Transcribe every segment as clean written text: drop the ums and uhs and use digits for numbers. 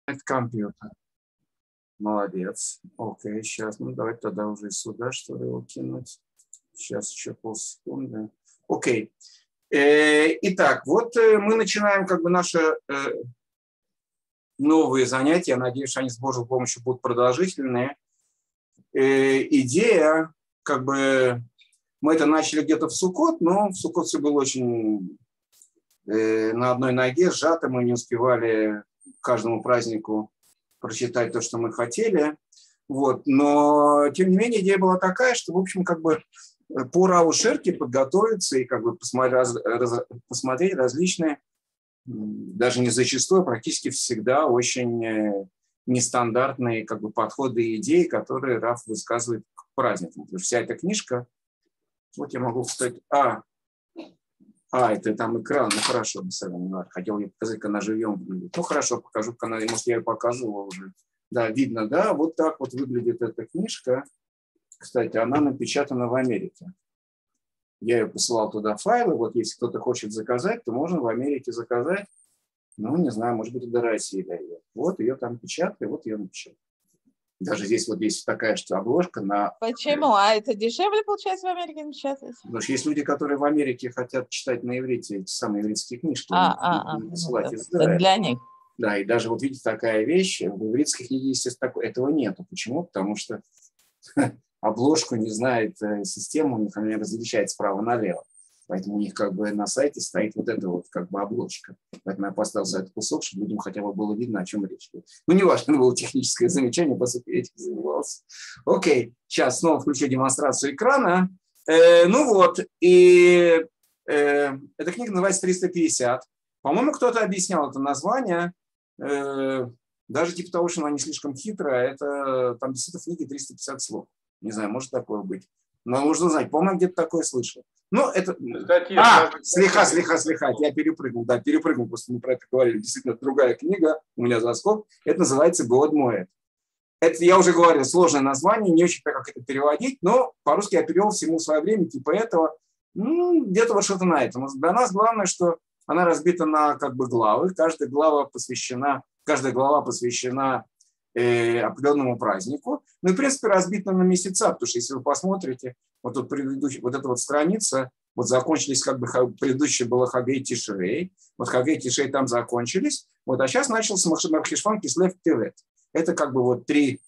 компьютер. Молодец. Окей, сейчас. Ну, давайте тогда уже сюда, что ли, его кинуть. Сейчас еще полсекунды. Окей. Итак, вот мы начинаем как бы наши новые занятия. Я надеюсь, что они с Божьей помощью будут продолжительные. Идея, как бы, мы это начали где-то в Суккот, но в Суккот все было очень на одной ноге, сжато. Мы не успевали каждому празднику прочитать то, что мы хотели. Вот. Но, тем не менее, идея была такая, что, в общем, как бы по Раву Шерке подготовиться и как бы посмотреть различные, даже не зачастую, а практически всегда очень нестандартные как бы подходы и идеи, которые Рав высказывает к праздникам. Потому что вся эта книжка, вот я могу сказать, это там экран, ну хорошо, хотел ей показать, как она живьем выглядит. Ну хорошо, покажу, может я ее показывал уже. Да, видно, да, вот так вот выглядит эта книжка. Кстати, она напечатана в Америке. Я ее посылал туда файлы, вот если кто-то хочет заказать, то можно в Америке заказать, ну не знаю, может быть и до России дойдет. Вот ее там печатали, вот ее напечатали. Даже здесь вот есть такая, что обложка на... Почему? А это дешевле, получается, в Америке напечатать? Потому что есть люди, которые в Америке хотят читать на иврите эти самые ивритские книжки. Для них. Да, и даже вот видите, такая вещь, в ивритской книге, естественно, этого нету. Почему? Потому что обложку не знает система, у них она различает справа налево. Поэтому у них как бы на сайте стоит вот эта вот как бы обложка. Поэтому я поставил за этот кусок, чтобы людям хотя бы было видно, о чем речь. Ну, не важно, это было техническое замечание, по сути, я этим занимался. Окей, сейчас снова включу демонстрацию экрана. Ну вот, и эта книга называется 350. По-моему, кто-то объяснял это название. Даже типа того, что она не слишком хитрая, это там действительно в книге 350 слов. Не знаю, может такое быть. Но нужно знать, по-моему, где-то такое слышал. Ну, это... слегка, я перепрыгнул. Да, просто мы про это говорили. Действительно, другая книга, у меня заскок. Это называется «Год Моэд». Это, я уже говорил, сложное название, не очень как это переводить, но по-русски я перевел всему свое время, типа этого. Ну, где-то вот что-то на этом. Для нас главное, что она разбита на как бы главы. Каждая глава посвящена определенному празднику. Ну и, в принципе, разбита на месяца, потому что если вы посмотрите, вот тут вот эта вот страница, вот закончились как бы, предыдущая была Хагей Тишрей, вот Хагей Тишрей там закончились, вот, а сейчас начался Мархешван, Кислев, Тевет. Это как бы вот три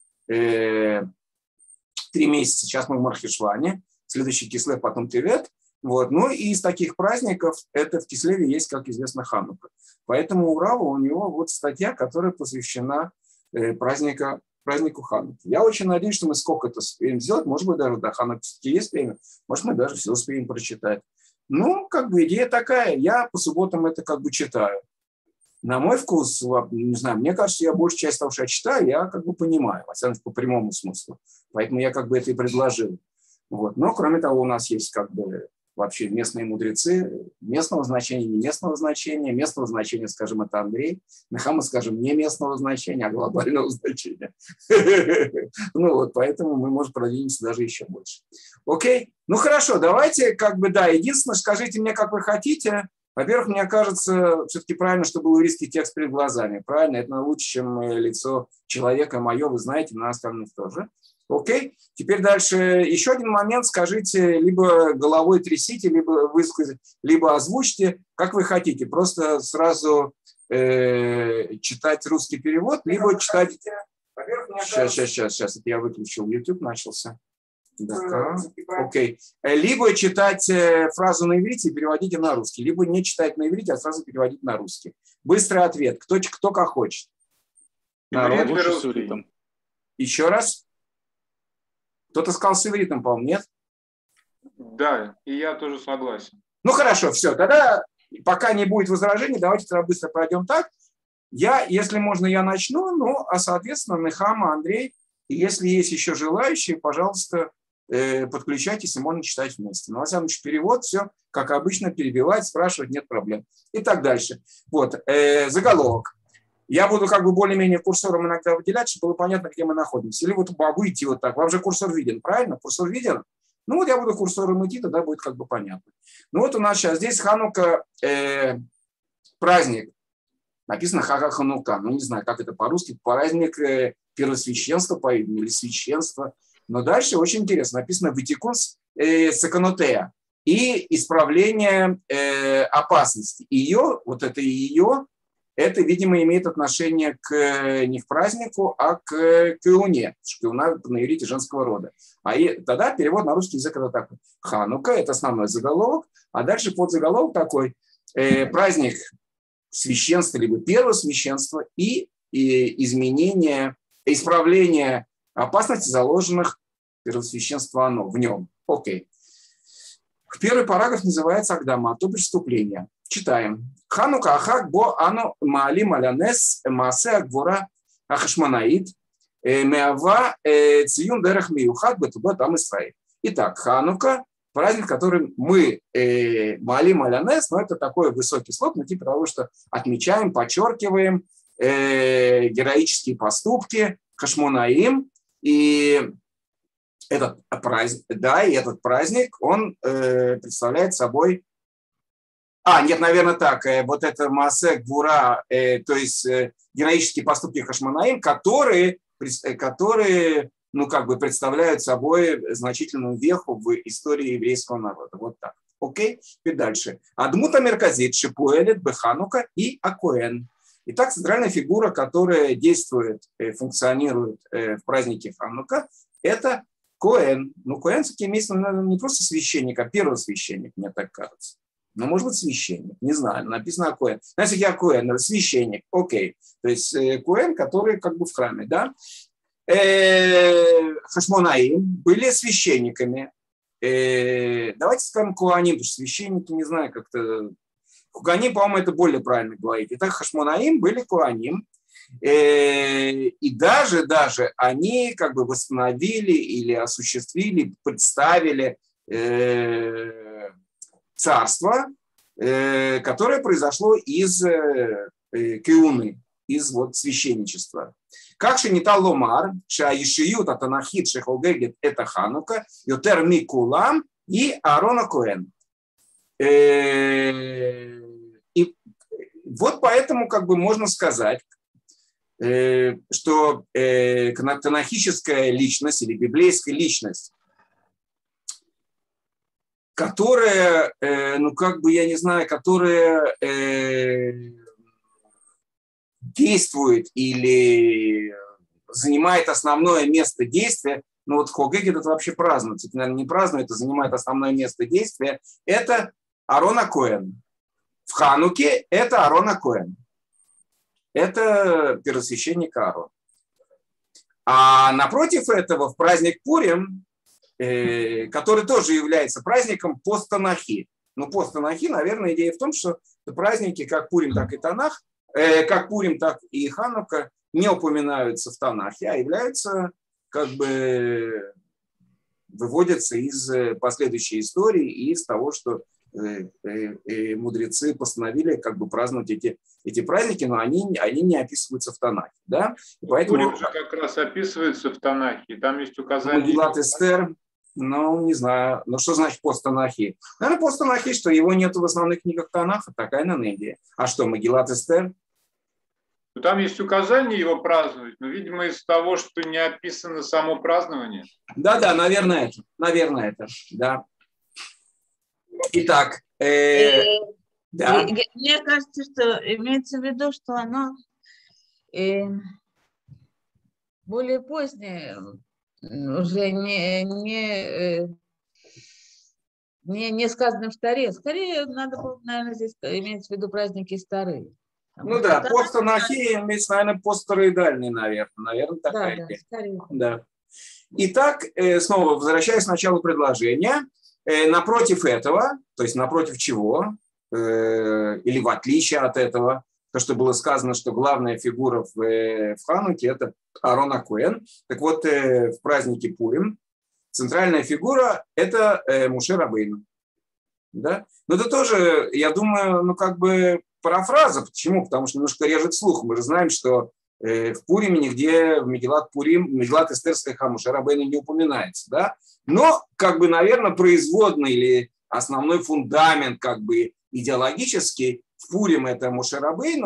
месяца, сейчас мы в Мархешване, следующий Кислев, потом Тевет. Вот. Ну и из таких праздников это в Кислеве есть, как известно, Ханука. Поэтому у Рава у него вот статья, которая посвящена празднику Хануки. Я очень надеюсь, что мы сколько-то успеем сделать. Может быть, даже до Хануки есть время. Может, мы даже все успеем прочитать. Ну, как бы идея такая. Я по субботам это как бы читаю. На мой вкус, не знаю, мне кажется, я большую часть того, что я читаю, я как бы понимаю, во всяком случае, по прямому смыслу. Поэтому я как бы это и предложил. Вот. Но, кроме того, у нас есть как бы вообще местные мудрецы местного значения, не местного значения. Местного значения, скажем, это Андрей. Нахама, скажем, не местного значения, а глобального значения. Ну вот, поэтому мы можем продвинуться даже еще больше. Окей? Ну хорошо, давайте как бы, да, единственное, скажите мне, как вы хотите. Во-первых, мне кажется, все-таки правильно, чтобы был еврейский текст перед глазами. Правильно? Это лучше, чем лицо человека мое, вы знаете, на остальных тоже. Окей? Теперь дальше еще один момент. Скажите, либо головой трясите, либо высказать, либо озвучьте, как вы хотите. Просто сразу читать русский перевод, либо читать... Сейчас, это я выключил, YouTube начался. Да. Окей. Либо читать фразу на иврите и переводите на русский, либо не читать на иврите, а сразу переводить на русский. Быстрый ответ. Кто как хочет. Еще раз. Кто-то сказал с ивритом, по-моему, нет? Да, и я тоже согласен. Ну хорошо, все. Тогда, пока не будет возражений, давайте тогда быстро пройдем так. Если можно, я начну, ну, а, соответственно, Нехама, Андрей, и если есть еще желающие, пожалуйста, подключайтесь, и можно читать вместе. Ну, во всяком случае, перевод, все, как обычно, перебивать, спрашивать, нет проблем. И так дальше. Вот, заголовок. Я буду как бы более-менее курсором иногда выделять, чтобы было понятно, где мы находимся. Или вот могу идти вот так. Вам же курсор виден, правильно? Курсор виден? Ну вот я буду курсором идти, тогда будет как бы понятно. Ну вот у нас сейчас здесь Ханука, праздник. Написано Хага Ханука. Ну, не знаю, как это по-русски. Праздник первосвященства, или священства. Но дальше очень интересно. Написано Витикун Саканотея и исправление опасности. Это, видимо, имеет отношение не к празднику, а к кеуне. Кеуна на иврите женского рода. Тогда перевод на русский язык это такой. Ханука – это основной заголовок, а дальше подзаголовок такой. Праздник священства, либо первосвященства и исправление опасностей, заложенных в первосвященство в нем. Окей. Первый параграф называется Агдама, то преступление. Читаем. Ханука ахак бо ану маалим алянес маасе агвора ахашманаид меава циюн дерех миюхат бетубе там Исраиль. Итак, Ханука, праздник, который мы маалим алянес, но это такой высокий слог, но типа того, что отмечаем, подчеркиваем героические поступки Хашмонаим. И этот праздник, он представляет собой... наверное, так. Вот это Маасе Гвура, то есть героические поступки Хашмонаим, которые представляют собой значительную веху в истории еврейского народа. Вот так. Окей? И дальше. Адмута Мерказит, Шипуэлет, Беханука и Акоэн. Итак, центральная фигура, которая действует, функционирует в празднике Ханука, это Коэн. Коэн, кстати, имеется не просто священник, а первосвященник, мне так кажется. Но, может быть, священник, не знаю, написано Коэн. Знаете, я Коэн, священник, окей. То есть Коэн, который в храме, да. Хашмонаим были священниками. Давайте скажем Коаним, потому что священники, не знаю, как-то... Коаним, по-моему, это более правильно говорить. Итак, Хашмонаим были Коаним. И даже они восстановили или осуществили, представили царство, которое произошло из кеуны, из священничества. Как Шенита Ломар, Шаишиют Атанахит Шехогегет это Ханука, Йотер Микулам и Аарона Коэн. И вот поэтому можно сказать, что танахическая личность или библейская личность, которая, я не знаю, которая действует или занимает основное место действия, Хогегет это вообще празднуется, это, наверное, не празднует, это занимает основное место действия, это Аарон Коэн. В Хануке это Аарон Коэн. Это первосвященник Аарон. А напротив этого в праздник Пурим, который тоже является праздником пост-Танахи. Пост-Танахи, наверное, идея в том, что праздники как Пурим, так и Танах, как Пурим, так и Ханука не упоминаются в Танахе, а являются выводятся из последующей истории и из того, что мудрецы постановили праздновать эти праздники, но они не описываются в Танахе. Да? И поэтому Пурим же как раз описывается в Танахе, там есть указание. Мегилат Эстер, не знаю, что значит пост-Танахи? Наверное, пост-Танахи, что его нет в основных книгах Танаха, такая, наверное, идея. А что, Мегилат Эстер? Там есть указание его праздновать, но, видимо, из того, что не описано само празднование. Да, наверное, это, да. Итак, да. Мне кажется, что имеется в виду, что оно более позднее, уже не сказано в Таре. Скорее, надо было, наверное, здесь иметь в виду праздники старые. Пост-Танахи имеется, наверное, постстароидальный, наверное, такая идея. Да. Итак, снова возвращаясь к началу предложения, напротив этого, то есть напротив чего, или в отличие от этого, то, что было сказано, что главная фигура в Хануке – это Аарон Коэн. Так вот, в празднике Пурим центральная фигура – это Моше Рабейну. Да? Но это тоже, я думаю, парафраза. Почему? Потому что немножко режет слух. Мы же знаем, что в Пуриме нигде в Мегилат Пурим, Мегилат Эстер Моше Рабейну не упоминается. Да? Но, наверное, производный или основной фундамент, идеологический, в Пурим это Моше Рабейну,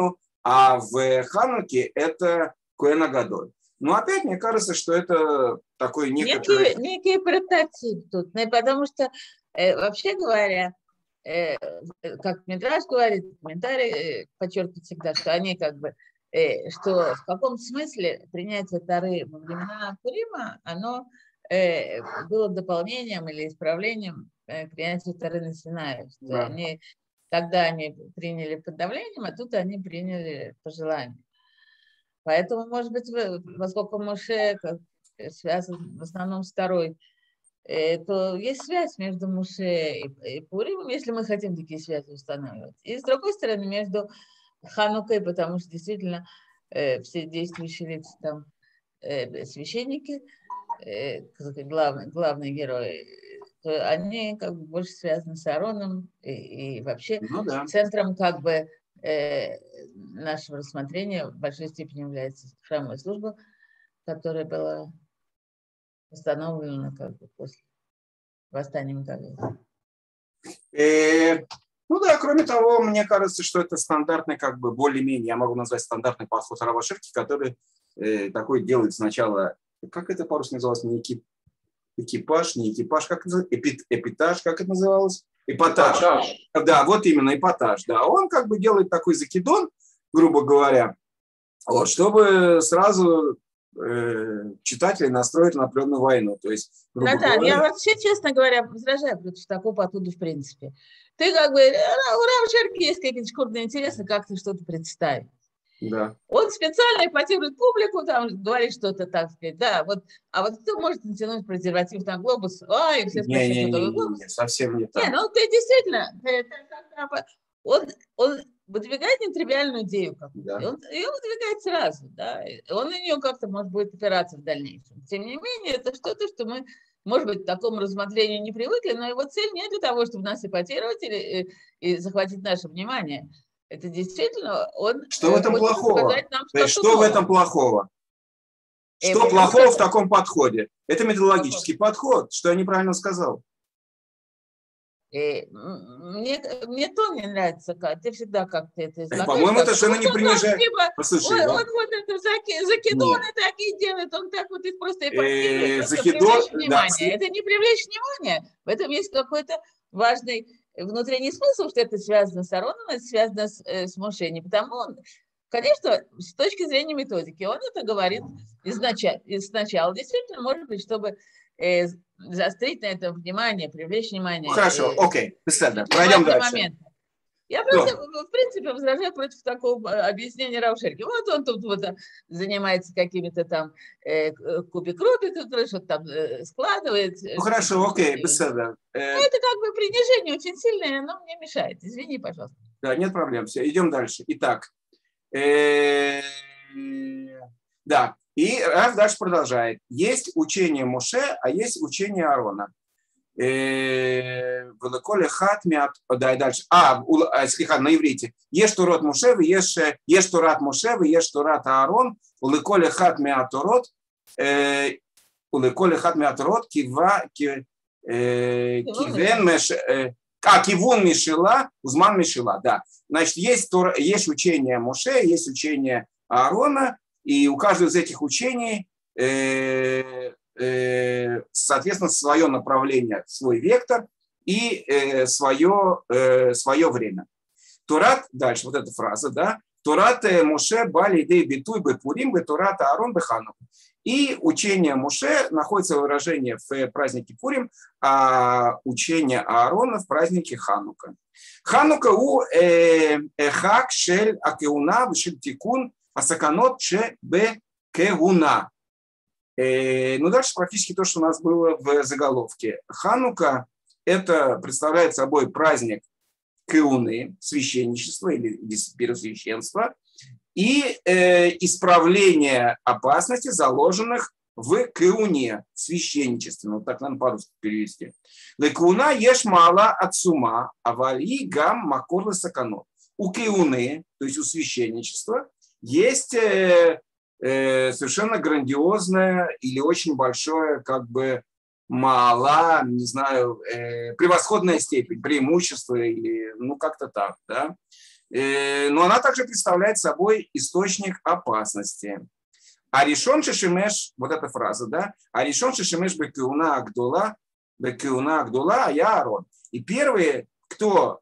а в Хануке это Коэн Гадоль. Но опять мне кажется, что это такой некоторый... Некий прототип тут, потому что, вообще говоря, как Мидраш говорит, комментарий подчеркивает всегда, что они как бы, что в каком смысле принятие Торы во времена Пурима, оно было дополнением или исправлением к принятию Торы на Синае. Да. Тогда они приняли под давлением, а тут они приняли по желанию. Поэтому, может быть, поскольку Моше связан в основном с Торой, то есть связь между Моше и Пуримом, если мы хотим такие связи устанавливать. И с другой стороны, между Ханукой, потому что действительно все действующие лица там, священники, главные герои, то они как бы больше связаны с Аароном и вообще центром как бы нашего рассмотрения в большой степени является храмовая служба, которая была установлена как бы после восстания Маккавеев. Ну да, кроме того, мне кажется, что это стандартный, как бы более-менее, я могу назвать стандартный подход Рава Шерки, который такой делает сначала, как это по-русски называлось, не экипаж, не экипаж, как это называлось, эпитаж, как это называлось? Эпатаж. Да, вот именно эпатаж. Да. Он как бы делает такой закидон, грубо говоря, вот, чтобы сразу читателей настроить на определенную войну. То есть, Наталья, я вообще, честно говоря, возражаю против такого подхода в принципе. Ты как бы, у Рава Шерки есть какие-то шкурные интересы, как ты что-то представить. Да. Он специально эпатирует публику, там говорит что-то, так сказать, да, вот, а вот кто может натянуть презерватив на глобус? И все спросят, что такое глобус. Не, совсем не так. Не, ну ты действительно, он выдвигает нетривиальную идею какую-то, да. и он ее выдвигает сразу, да, он на нее как-то, может, будет опираться в дальнейшем. Тем не менее, это что-то, что мы, может быть, к такому рассмотрению не привыкли, но его цель не для того, чтобы нас эпатировать и захватить наше внимание. Это действительно он... Что в этом плохого? Нам что в этом плохого? Что плохого в таком подходе? Это методологический подход, что я неправильно сказал. Мне то не нравится, как ты всегда как-то это излагаешь. По-моему, это совершенно не принижает. Послушай, он вот это закидоны такие делает, он так вот их просто эпатирует, чтобы привлечь внимание. Это не привлечь внимание. В этом есть какой-то важный внутренний смысл, что это связано с Аароном, это связано с Моше. Не потому, конечно, с точки зрения методики, он это говорит сначала. Действительно, может быть, чтобы заострить на это внимание, привлечь внимание. Хорошо, окей, беседа. Пройдем дальше. Момент. Я просто, в принципе, возражаю против такого объяснения Рава Шерки. Вот он тут вот занимается какими-то там кубик-рубик, который что-то там складывает. Ну хорошо, окей, беседа. Ну, это как бы принижение очень сильное, оно мне мешает. Извини, пожалуйста. Да, нет проблем. Все, идем дальше. Итак, да, и Рав дальше продолжает. Есть учение Моше, а есть учение Аарона. Да, и дальше. Слиха, на иврите. Ешь турат Моше, ешь турат Моше, ешь турат Аарон, улеколе хат меаторот, улеколе хат меаторот, кивен кивун мишила, узман мишила. Да. Значит, есть учение Моше, есть учение Аарона, и у каждого из этих учений соответственно, свое направление, свой вектор и свое время. Турат, дальше вот эта фраза, да, Турат Моше бали идей битуй бы пурим бы Турат Аарон бы Ханука. И учение Моше находится выражение в празднике Пурим, а учение Аарона в празднике Ханука. Ханука у эхак шель акеуна вшель тикун асаканот ше бе кегуна. Ну, дальше практически то, что у нас было в заголовке. Ханука – это представляет собой праздник кеуны, священничества или первосвященства, и исправление опасностей, заложенных в кеуне, священничестве. Ну, так надо по-русски перевести. Лекеуна еш мала отсума, авали гам макор лесаканот. У кеуны, то есть у священничества, есть совершенно грандиозное или очень большое, как бы мала, не знаю, превосходная степень, преимущество или, ну, как-то так, да. Но она также представляет собой источник опасности. Аришон шешемеш, вот эта фраза, да? Аришон шешемеш бекеуна агдола, а я Аарон. И первый, кто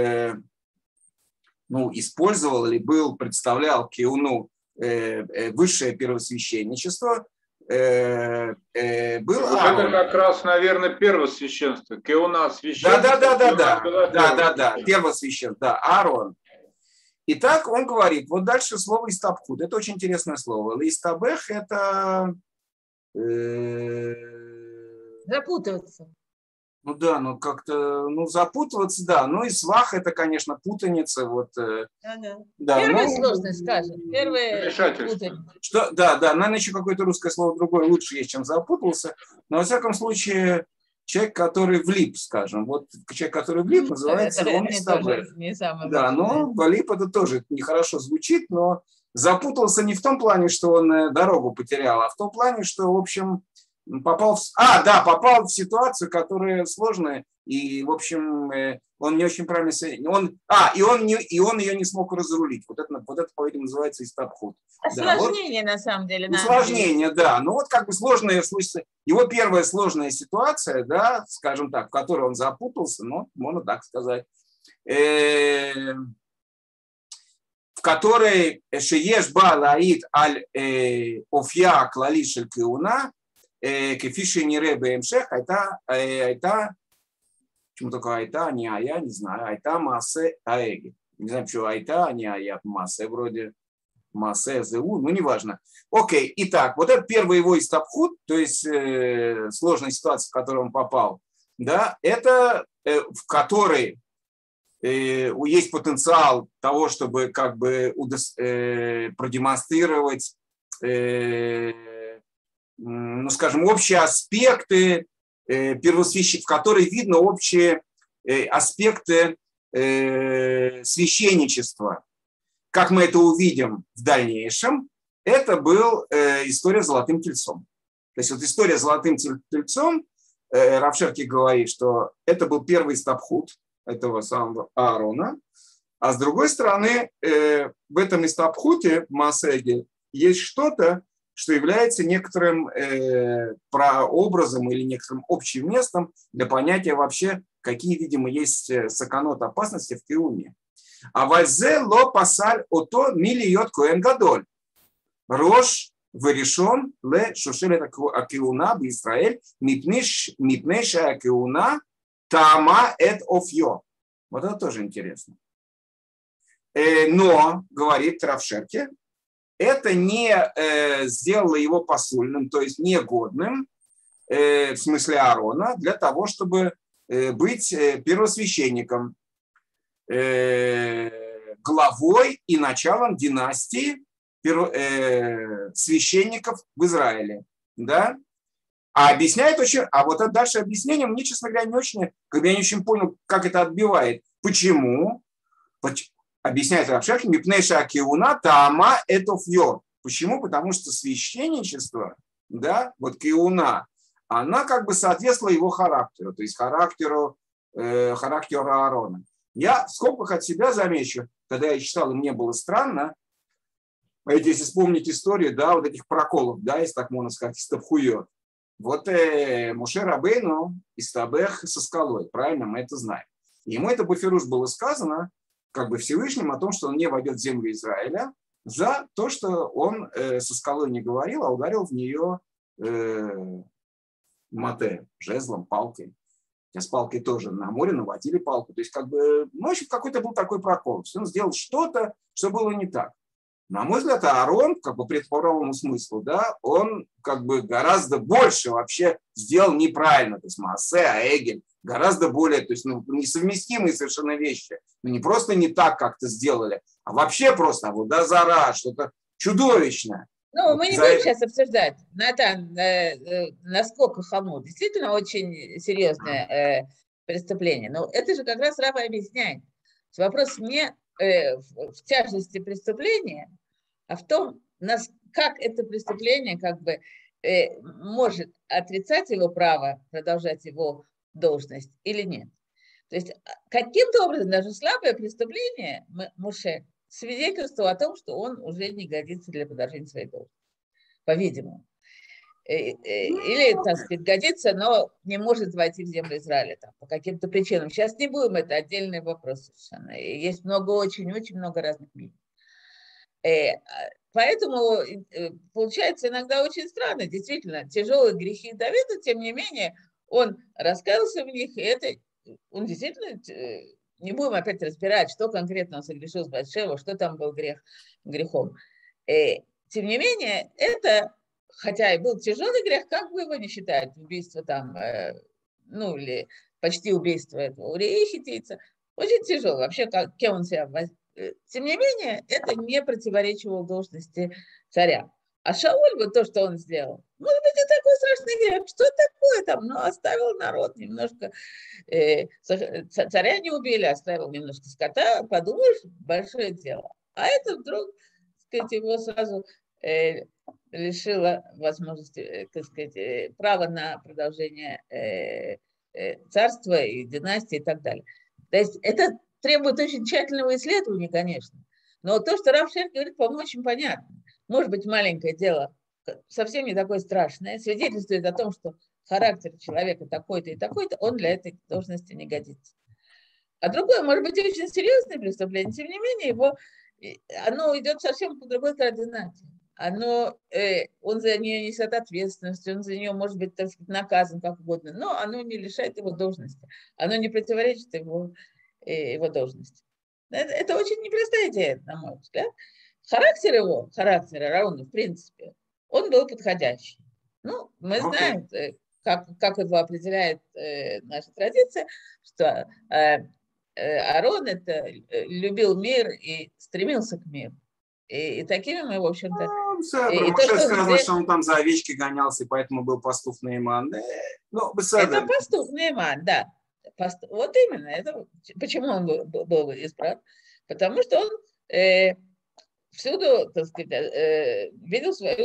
использовал или представлял кеуну, высшее первосвященничество, был Аарон. Это как раз, наверное, первосвященство. Кеуна священство. Да, первосвященство, да, Аарон. Итак, он говорит, вот дальше слово истабхут. Это очень интересное слово. Листабех – это… Запутываться. Ну да, как-то, запутываться, да. Ну и свах – это, конечно, путаница. Вот, да, первая сложность, скажем. Первое путаница. Да, наверное, еще какое-то русское слово другое лучше есть, чем запутался. Но, во всяком случае, человек, который влип, скажем. Вот человек, который влип, называется он истабех. Да, но влип это тоже нехорошо звучит, но запутался не в том плане, что он дорогу потерял, а в том плане, что, в общем, попал в ситуацию, которая сложная, и, в общем, он не очень правильно… И он ее не смог разрулить. Вот это по-видимому, называется истабхут. Осложнение, на самом деле. Усложнение, да. Ну, вот как бы сложная, его первая сложная ситуация, да, скажем так, в которой он запутался, можно так сказать, в которой шееш ба лаид аль офья клали шель кеуна, кефиши нире бэмшех, айта, почему только айта, не ая, не знаю, айта маасе аэги. Не знаю, почему айта, не ая, маасе вроде, маасе зеу, неважно. Окей, итак, вот это первый его истабхут, то есть сложная ситуация, в которую он попал, да, это в которой есть потенциал того, чтобы как бы продемонстрировать, скажем, общие аспекты первосвященничества, в которой видно общие аспекты священничества. Как мы это увидим в дальнейшем, это была история с золотым тельцом. То есть вот история с золотым тельцом, Рав Шерки говорит, что это был первый истабхут этого самого Аарона, а с другой стороны, в этом истабхуте, в Маасеге, есть что-то, что является некоторым прообразом или некоторым общим местом для понятия вообще, какие, видимо, есть саканот опасности в кеуне. А вальзе ло пасаль ото милиот коэн гадоль. Рош выришон ле шушелет акеуна в Израиль мипнеша акеуна тама эт офьё. Вот это тоже интересно. Но, говорит Рав Шерки, это не сделало его посульным, то есть негодным, в смысле Аарона, для того, чтобы быть первосвященником, главой и началом династии священников в Израиле. Да? А вот это дальше объяснение, мне, честно говоря, не очень понял, как это отбивает. Почему? Объясняет Рав Шерки, мипнеша акеуна таама это фьор. Почему? Потому что священничество, да, вот кеуна, она как бы соответствовала его характеру, то есть характеру Аарона. Я в скобках от себя замечу, когда я читал, и мне было странно, если вспомнить историю, да, вот этих проколов, да, если так можно сказать, истабхуйот. Вот Моше Рабейну истабех со скалой, правильно, мы это знаем. Ему это бифируш было сказано, как бы Всевышним, о том, что он не войдет в землю Израиля, за то, что он со скалой не говорил, а ударил в нее мате, жезлом, палкой. С палкой тоже на море наводили палку. То есть, как бы, в общем, какой-то был такой прокол. Он сделал что-то, что было не так. На мой взгляд, Аарон, как бы по правому смыслу, да, он как бы гораздо больше вообще сделал неправильно. То есть Маасе, Аэгель, гораздо более, то есть несовместимые совершенно вещи. Не просто не так как-то сделали, а вообще просто авода зара, что-то чудовищное. Ну, мы не будем сейчас обсуждать, Натан, насколько хамут. Действительно очень серьезное преступление. Но это же как раз Рав объясняет. Вопрос не в тяжести преступления, а в том, как это преступление как бы может отрицать его право продолжать его должность или нет. То есть каким-то образом даже слабое преступление Моше свидетельствовало о том, что он уже не годится для продолжения своей должности, по-видимому. Или, так сказать, годится, но не может войти в землю Израиля там, по каким-то причинам. Сейчас не будем, это отдельный вопрос совершенно. И есть очень много разных мнений. Поэтому получается иногда очень странно, действительно, тяжелые грехи Давида, тем не менее, он раскаялся в них, и это он действительно, не будем опять разбирать, что конкретно он согрешил с Батшевой, что там был грехом. Тем не менее, это, хотя и был тяжелый грех, как бы его не считать, убийство там, ну или почти убийство этого Урии хиттийца, очень тяжело. Вообще, кем он себя тем не менее, это не противоречило должности царя. А Шауль, вот то, что он сделал, может быть, и такой страшный грех. Что такое там? Ну, оставил народ немножко. Царя не убили, оставил немножко скота. Подумаешь, большое дело. А это вдруг, так сказать, его сразу лишило возможности, так сказать, права на продолжение царства и династии и так далее. То есть это требует очень тщательного исследования, конечно. Но то, что Рав Шер говорит, по-моему, очень понятно. Может быть, маленькое дело, совсем не такое страшное, свидетельствует о том, что характер человека такой-то и такой-то, он для этой должности не годится. А другое, может быть, очень серьезное преступление, тем не менее, оно идет совсем по другой координате. Он за нее несет ответственность, он за нее может быть, так сказать, наказан как угодно, но оно не лишает его должности, оно не противоречит его должности. Это очень непростая идея, на мой взгляд. Характер Арона, в принципе, он был подходящий. Ну, мы знаем, как его определяет наша традиция, что Аарон это любил мир и стремился к миру. И такими мы, в общем-то... Моше сказано, что он там за овечки гонялся, и поэтому был пастух Наиман. Это пастух Наиман, да. Вот именно. Это, почему он был избран? Потому что он всюду, так сказать, видел свою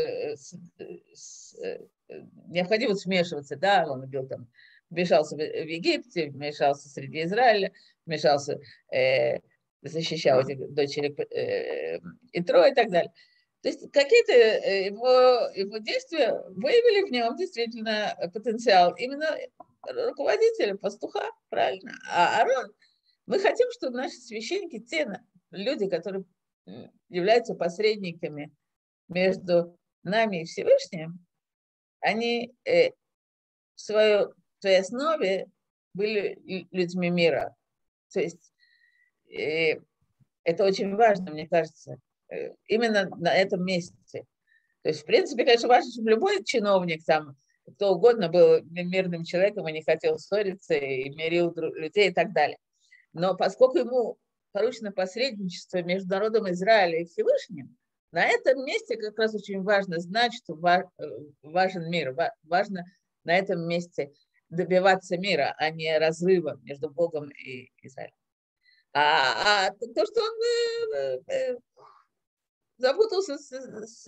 необходимость вмешиваться. Да, он любил там, вмешался в Египте, вмешался среди Израиля, вмешался, защищал этих дочерей Итро и так далее. То есть какие-то его действия выявили в нем действительно потенциал именно руководителя, пастуха, правильно. А Аарон, мы хотим, чтобы наши священники, те люди, которые являются посредниками между нами и Всевышним, они в своей основе были людьми мира. То есть это очень важно, мне кажется, именно на этом месте. То есть, в принципе, конечно, важно, чтобы любой чиновник, там, кто угодно был мирным человеком и не хотел ссориться, и мирил людей и так далее. Но поскольку ему поручено посредничество между народом Израиля и Всевышним, на этом месте как раз очень важно знать, что важен мир. Важно на этом месте добиваться мира, а не разрыва между Богом и Израилем. А то, что он запутался с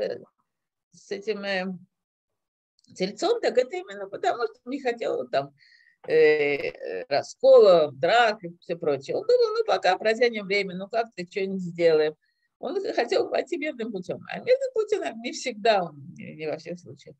этим тельцом, так это именно потому, что не хотел там раскола, драк и все прочее. Он думал, пока протянем время, как-то что-нибудь сделаем. Он хотел пойти мирным путем. А мирным путем не всегда, не во всех случаях.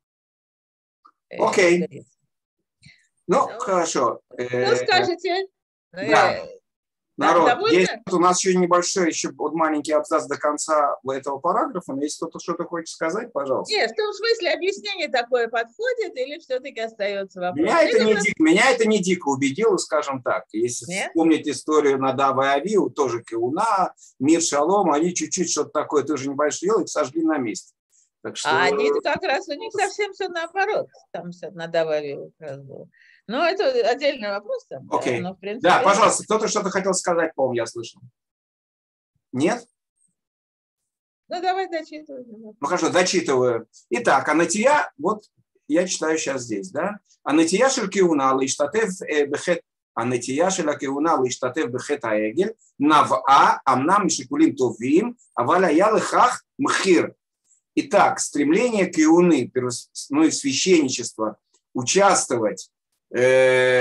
Окей. Хорошо. Что скажете? Да. Народ, есть у нас еще небольшой, маленький абзац до конца этого параграфа, но если кто-то что-то хочет сказать, пожалуйста. Нет, в том смысле объяснение такое подходит или все-таки остается вопрос? Меня это не дико убедило, скажем так. Если вспомнить историю Надава и Авиу, тоже Кеуна, Мир, Шалом, они чуть-чуть что-то такое тоже небольшое делали, сожгли на месте. Так что... А они как раз, у них совсем все наоборот. Там все Надава и Авиу как раз было. Но это отдельный вопрос. Окей. Да, но, в принципе, да, пожалуйста, кто-то что-то хотел сказать, по-моему, я слышал. Нет? Давай дочитывай. Хорошо, дочитываю. Итак, Анатия, вот я читаю сейчас здесь, да? Анатия шелькиуна лиштатев бехет Анатия шелькиуна лиштатев бехет аэгель наваа амнам мишикулим товим аваля ялыхах мхир. Итак, стремление киуны, и священничества, участвовать в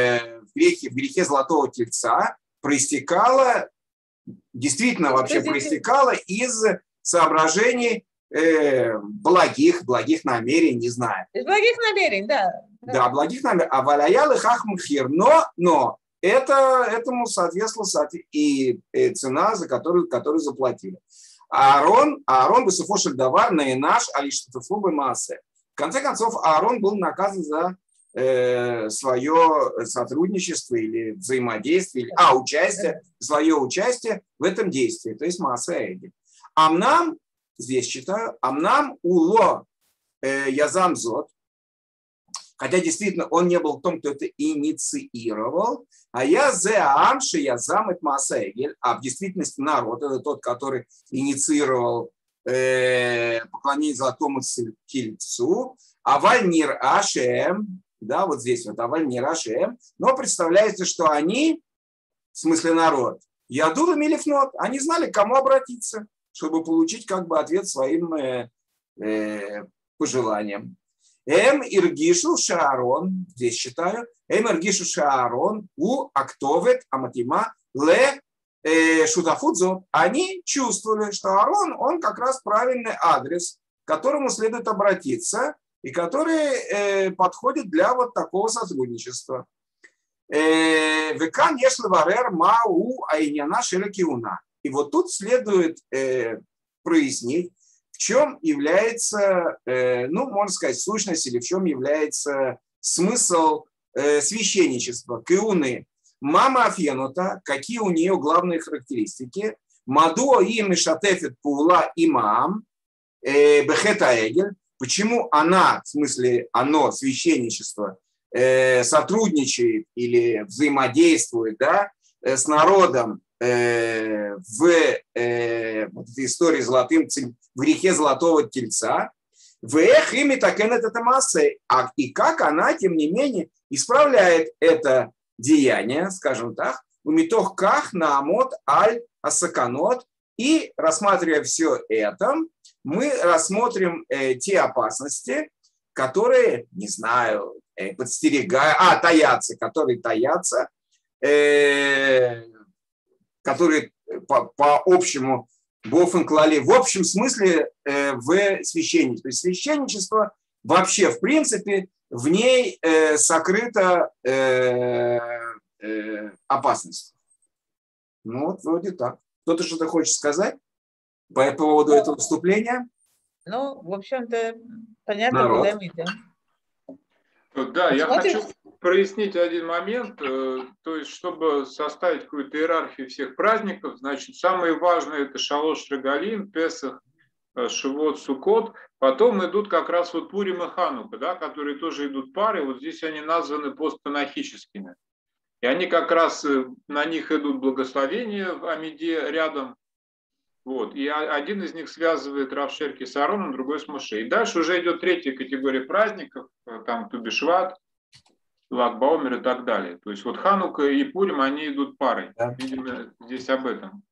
грехе Золотого Тельца проистекало, действительно вообще проистекало из соображений благих намерений, не знаю. Из благих намерений, да. Да, благих намерений. А валяял их ахмхир. Но этому соответствовала и цена, за которую заплатили. Аарон бесуфошель давар наинаш алиштафу массе. В конце концов, Аарон был наказан за свое сотрудничество или взаимодействие, свое участие в этом действии, то есть массе эги. Амнам, здесь читаю, амнам уло язамзот, хотя действительно он не был в том, кто это инициировал, а я зеам шеязам эт маасегель, а в действительности народ это тот, который инициировал поклонение Золотому Тельцу, аваль нир ашем, да, вот здесь вот аваль нир ашем, но представляется, что они, в смысле народ, ядула милифнот, они знали, к кому обратиться, чтобы получить как бы ответ своим пожеланиям. Иргишу Шаарон, здесь читаю, Иргишу Шаарон у актовет аматима ле шутафудзо. Они чувствовали, что Аарон, он как раз правильный адрес, к которому следует обратиться и который подходит для вот такого сотрудничества. Векан ешлеварер мау айняна шерекиуна. И вот тут следует прояснить, в чем является, можно сказать, сущность или в чем является смысл священничества, кеуны. Мама Афенута, какие у нее главные характеристики? Мадуа и мишатефет пула имам бехета эгель. Почему она, в смысле оно, священничество, сотрудничает или взаимодействует, да, с народом в этой истории в грехе Золотого Тельца, в эх ими такенет это масса, и как она, тем не менее, исправляет это деяние, скажем так, у митох ках наамот аль асаканот, и рассматривая все это, мы рассмотрим те опасности, которые, не знаю, которые таятся, которые по общему в общем смысле в священничестве. То есть священничество вообще, в принципе, в ней сокрыта опасность. Ну, вот вроде так. Кто-то что-то хочет сказать по поводу этого вступления? Ну, в общем-то, понятно, куда мы идем. Да, я хочу прояснить один момент. То есть, чтобы составить какую-то иерархию всех праздников, значит, самые важные это Шалош Регалим, Песах, Шивот, Суккот. Потом идут как раз вот Пурим и Ханука, да, которые тоже идут парой. Вот здесь они названы посттанахическими. И они как раз, на них идут благословения в Амиде рядом. Вот. И один из них связывает Рав Шерки с Аароном, другой с Моше. И дальше уже идет третья категория праздников, там Тубишват, Лаг Баумер и так далее. То есть вот Ханука и Пурим, они идут парой. Да. Видимо, здесь об этом.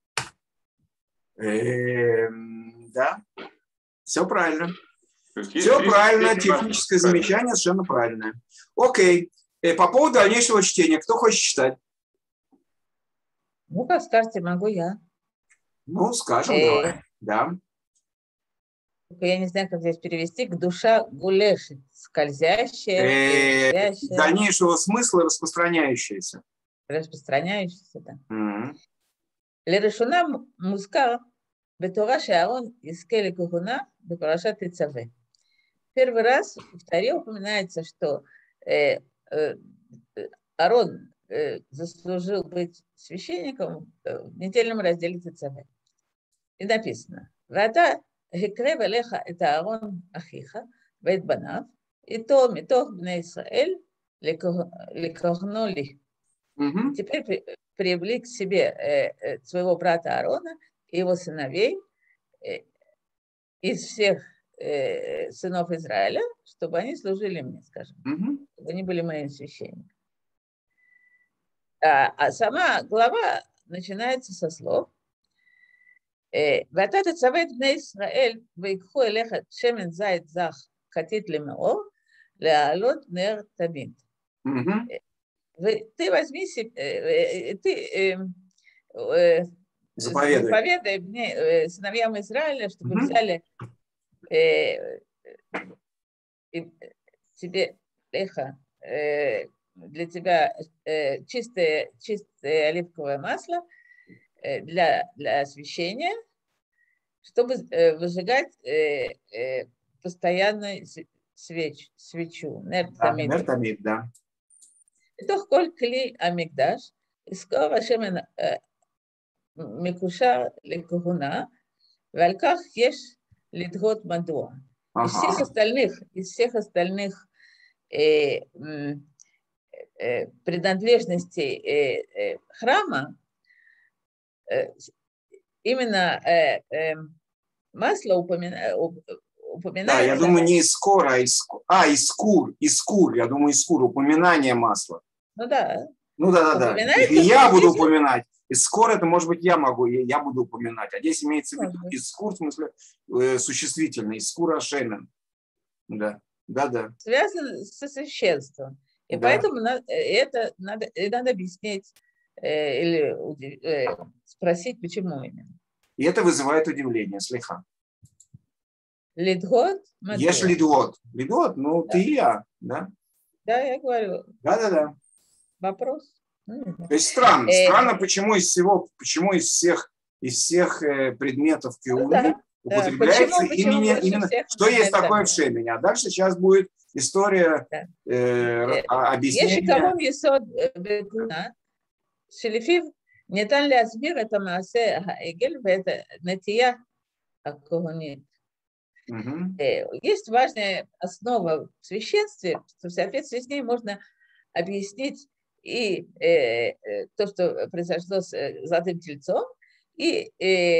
Да, все правильно. Все правильно, техническое замечание совершенно правильное. Окей. По поводу дальнейшего чтения, кто хочет читать? Ну, как скажете, могу я. Ну, скажем, давай. Да. Я не знаю, как здесь перевести. К душа гулешит, скользящая. Дальнейшего смысла распространяющаяся. Распространяющаяся, да. Лерешуна музка бетора шеарон искели кухуна бепарашат Тецаве. Первый раз в Торе упоминается, что Аарон заслужил быть священником в недельном разделе Тецаве. И написано: «Вата хекрев элеха это Аарон ахиха вет банав, и то митох бней Исраэль лекохно ли». Теперь привлек к себе своего брата Аарона и его сыновей из всех сынов Израиля, чтобы они служили мне, скажем, чтобы они были моими священниками. А сама глава начинается со слов: «Вата тецаве бней Исраэль ваикху элеха шемен зайт зах хатит лемеор леалот нер тамид». ты возьми себе, заповедай мне, сыновьям Израиля, чтобы взяли тебе, Леха, для тебя чистое оливковое масло для освещения, чтобы выжигать постоянно свечу. Нертамид, да. בתוך כל כלי המקדש, יזכור השמן מקושר לכהונה, ועל כך יש לדהות מדוע. Из всех остальных принадлежностей храма именно масло упоминается. Да, я думаю, не искор, а искур. Искур, я думаю, искур, упоминание масла. Ну да. Ну да. Если я буду упоминать, искор, это, может быть, я буду упоминать. А здесь имеется в виду искур, в смысле существительный, искур ашемен. Да. Связан со священством. И поэтому это надо объяснить или спросить, почему именно. И это вызывает удивление, слиха. Лидгот? Ешь лидгот. Лидгот, ну да. Ты и я, да? Да, я говорю. Да. Вопрос? То есть странно, почему из всех предметов кеуны употребляется именно что есть такое в шемени. А дальше сейчас будет история объяснения. Ешикамон есод бекуна, шелифив ניתן להסביר את המעשה העגל ואת נטייה הכהנית. Есть важная основа в священстве, что в соответствии с ней можно объяснить и то, что произошло с золотым тельцом, и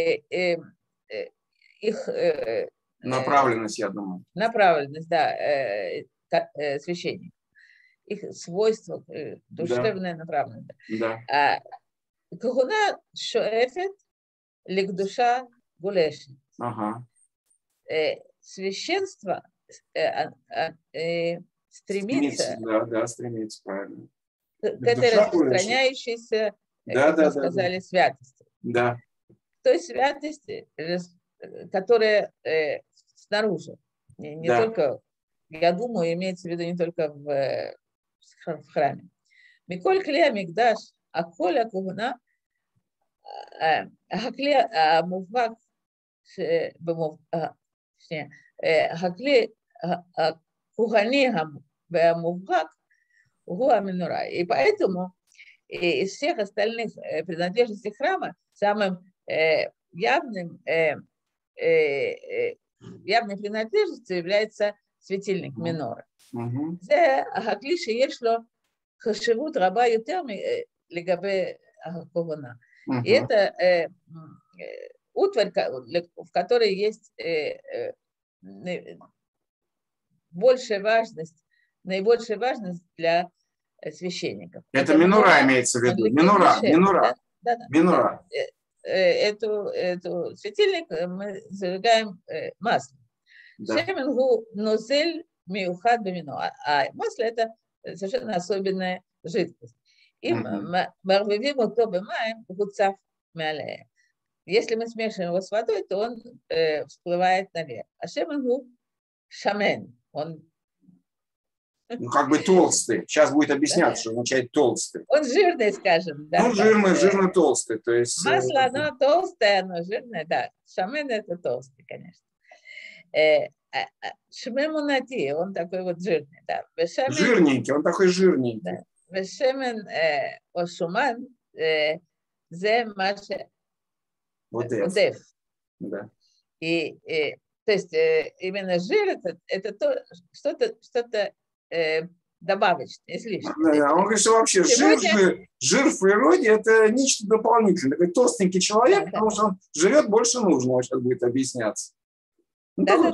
их направленность, я думаю. Направленность, да, священников. Их свойства, душевная направленность. Да. Кахуна шоэфет ликдуша гулешет. Ага. Священство стремится, стремится, правильно, к этой распространяющейся, как мы сказали, святости. Да. Той святости, которая снаружи. Не только, я думаю, имеется в виду не только в храме. Миколь клея мигдаш, а коля кугуна, הכלי המובהק, הכלי הכהני והמובהק הוא המנורה. И поэтому из всех остальных принадлежностей храма самым явной принадлежностью является светильник минора. זה הכלי שיש לו חשיבות רבה יותר לגבי הכהונה. И это утварь, в которой есть наибольшая важность для священников. Это минора имеется в виду. Минора. Эту светильник мы зажигаем маслом. Шемен гу нозель миухад бемино. А масло – это совершенно особенная жидкость. Им марвивим ото бемаем гуцав мялея. Если мы смешиваем его с водой, то он всплывает наверх. А шемен гу шамен. Он как бы толстый. Сейчас будет объясняться, что означает толстый. Он жирный, скажем. Да, жирно-толстый. То есть, масло, оно толстое, оно жирное, да. Шамен – это толстый, конечно. Шмемунати, он такой вот жирный, да. Жирненький, он такой жирненький. Да. Вешемен ошуман зе маше удев. Да. И то есть именно жир это то, что-то добавочное, излишнее. Да, он говорит, что вообще жир в природе это нечто дополнительное. Такой толстенький человек, потому что он живет больше нужно, он сейчас будет объясняться. Да.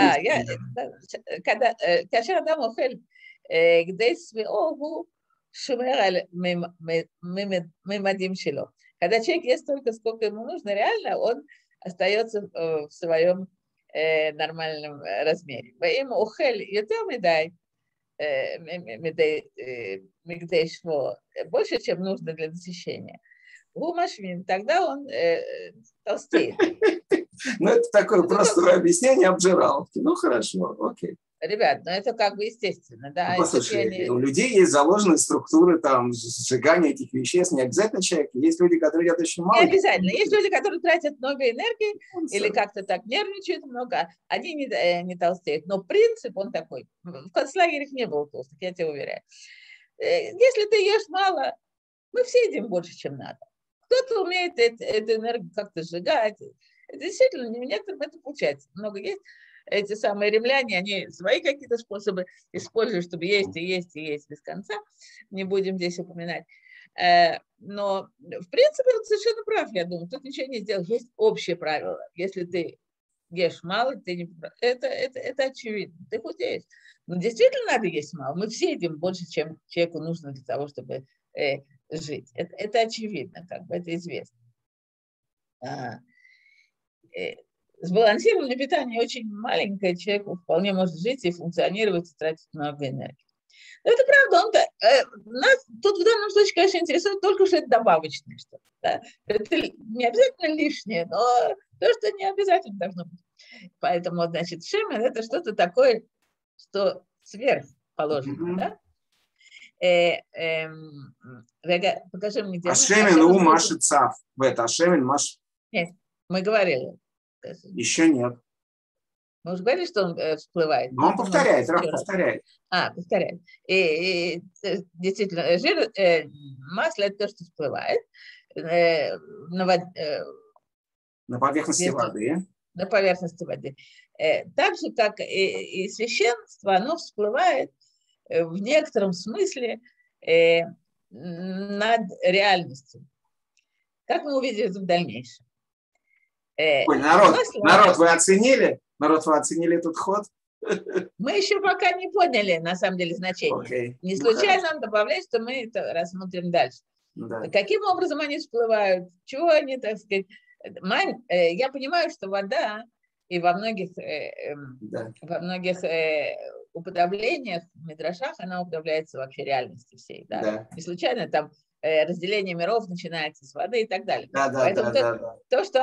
Когда Адам охель гдей свеогу шумер мемадим шило. Когда человек ест столько, сколько ему нужно, реально он остается в своем нормальном размере. Во имя охель ютер медай. Мигдейшво больше, чем нужно для насыщения, Гумашвин, тогда он толстеет. Ну, это такое простое объяснение обжираловки. Ну, хорошо, окей. Ребят, ну это как бы естественно, да. Послушай, у людей есть заложенные структуры там сжигания этих веществ, не обязательно человек. Есть люди, которые едят очень мало. Не обязательно. Есть люди, которые тратят много энергии или как-то так нервничают много, они не толстеют. Но принцип он такой. В концлагерях не было толстых, я тебе уверяю. Если ты ешь мало, мы все едим больше, чем надо. Кто-то умеет эту энергию как-то сжигать. Это действительно, некоторым это получается. Много есть. Эти самые римляне, они свои какие-то способы используют, чтобы есть и есть и есть без конца. Не будем здесь упоминать. Но, в принципе, он совершенно прав, я думаю. Тут ничего не сделал. Есть общее правило. Если ты ешь мало, ты не... это очевидно. Ты худеешь. Но действительно надо есть мало. Мы все едим больше, чем человеку нужно для того, чтобы жить. Это очевидно, как бы это известно. Сбалансированное питание очень маленькое, человек вполне может жить и функционировать, и тратить много энергии. Но это правда, нас тут в данном случае, конечно, интересует только, что это добавочное что-то. Да? Это не обязательно лишнее, но то, что не обязательно должно быть. Поэтому, значит, шемен – это что-то такое, что сверхположено. Да? Покажи мне, где шемен у Маши Цав. Шемен Маш. Нет, мы говорили. Еще нет. Мы уже говорили, что он всплывает. Но он повторяет, Раф повторяет. Повторяет. И действительно, жир, масло – это то, что всплывает на поверхности воды. На поверхности воды. Так же, как и священство, оно всплывает в некотором смысле над реальностью. Как мы увидим это в дальнейшем. Ой, народ, вы оценили? Народ, вы оценили этот ход? Мы еще пока не поняли, на самом деле, значение. Не случайно он добавляет, что мы это рассмотрим дальше. Да. Каким образом они всплывают? Чего они, так сказать... Я понимаю, что вода и во многих уподоблениях, в мидрашах, она уподобляется вообще реальности всей. Да? Да. Не случайно там разделение миров начинается с воды и так далее. Поэтому то, что